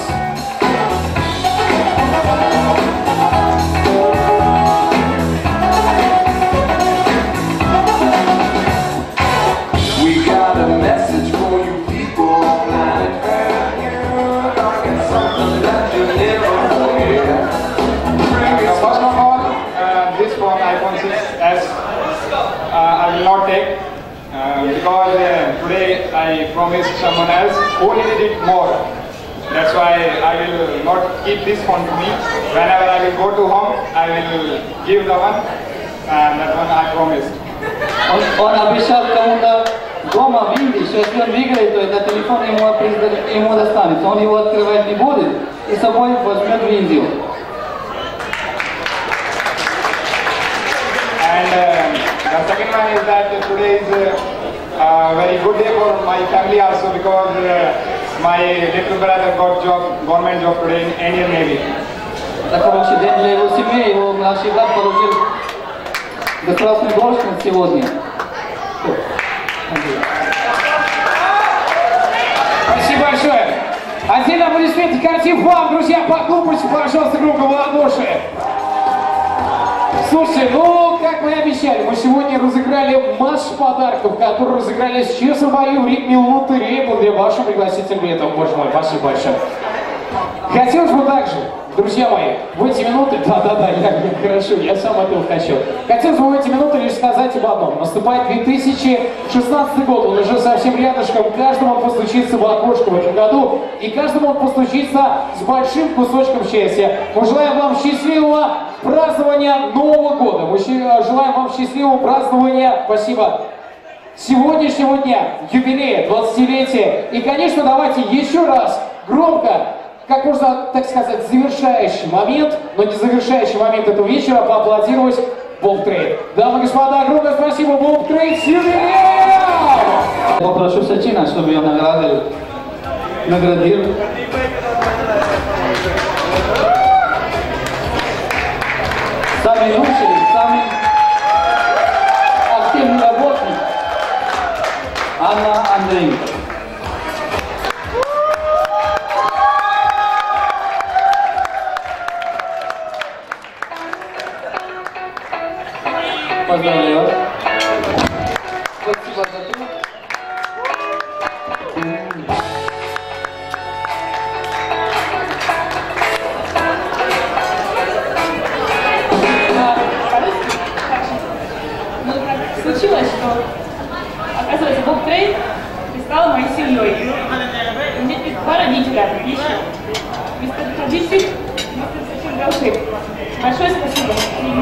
We got a message for you people on planet Earth. I got something that you never forget. First of all, this phone iPhone 6s I will not take because today I promised someone else who needed it more. That's why I will not keep this phone to me. Whenever I will go to home, I will give the one, and that one I promised. Он обещал кому-то дома в Индии, что если он выиграет, то этот телефон ему достанется. Он его открывать не будет и с собой возьмет в Индию. And the second one is that today is a very good day for my family also because my little brother got government job today in Indian Navy. Это хороший день для его семьи, его младший брат получил государственную должность сегодня. Спасибо большое. Отдельно аплодисменты коллектив вам, друзья, похлопайте, пожалуйста, громко в ладоши. Слушайте, ну, как мы и обещали, мы сегодня разыграли массу подарков, которые разыгрались, честно говоря, в ритме лотереи, благодаря вашим пригласительным билетам. Боже мой, спасибо большое. Хотелось бы также, друзья мои, в эти минуты, да-да-да, хорошо, я сам этого хочу. Хотелось бы в эти минуты лишь сказать об одном. Наступает 2016 год, он уже совсем рядышком, каждому он постучится в окошко в этом году, и каждому он постучится с большим кусочком счастья. Мы желаем вам счастливого празднования Нового года, мы желаем вам счастливого празднования, спасибо, сегодняшнего дня, юбилея, 20-летия. И, конечно, давайте еще раз громко, как можно, так сказать, завершающий момент, но не завершающий момент этого вечера, поаплодировать Bob Trade. Дамы и господа, огромное спасибо, Bob Trade, с юбилеем! Я попрошу Сачина, чтобы ее наградил. Самый лучший, самый активный работник Анна Андреевна. Поздравляю вас. Спасибо за труд. Ну, так случилось, что, оказывается, Bob Trade стала моей семьей. У меня два родителя, еще. Мистер Хаджисик, мистер Сачин Галшик. Большое спасибо.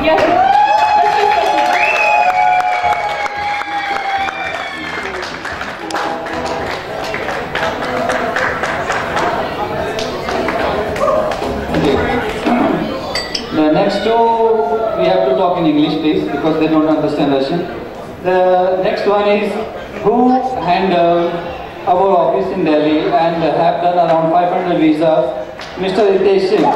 The next two, we have to talk in English, please, because they don't understand Russian. The next one is who handled our office in Delhi and have done around 500 visas, Mr. Ritesh Singh.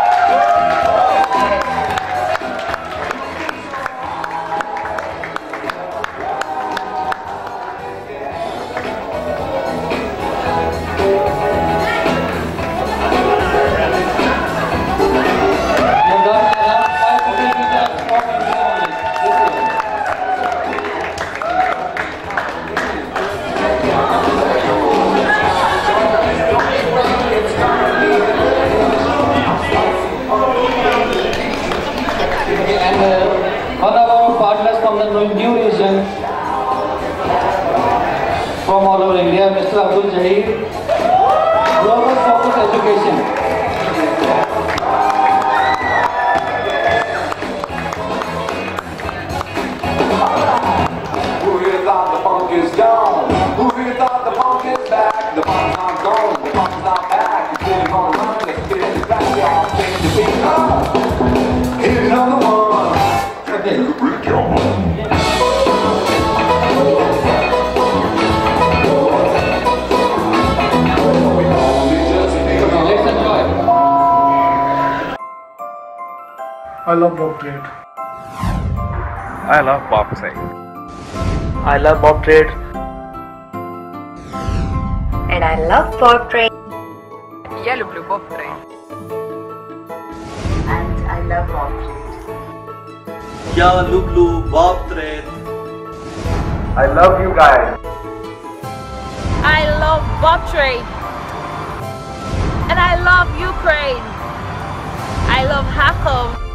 One of our partners from the new region, from all over India, Mr. Abdul Jahir, Global Focus Education. Who here thought the funk is gone? Who here thought the funk is back? The funk's not gone, the funk's not back. It's been on the run, let's get it back, y'all. Change the beat, I love Bob Trade. I love Bob Trade. I love Bob Trade. And I love Bob Trade. Я люблю Bob Trade. And I love Bob Trade. Я люблю Bob Trade. I love you guys. I love Bob Trade. And I love Ukraine. I love Kharkov.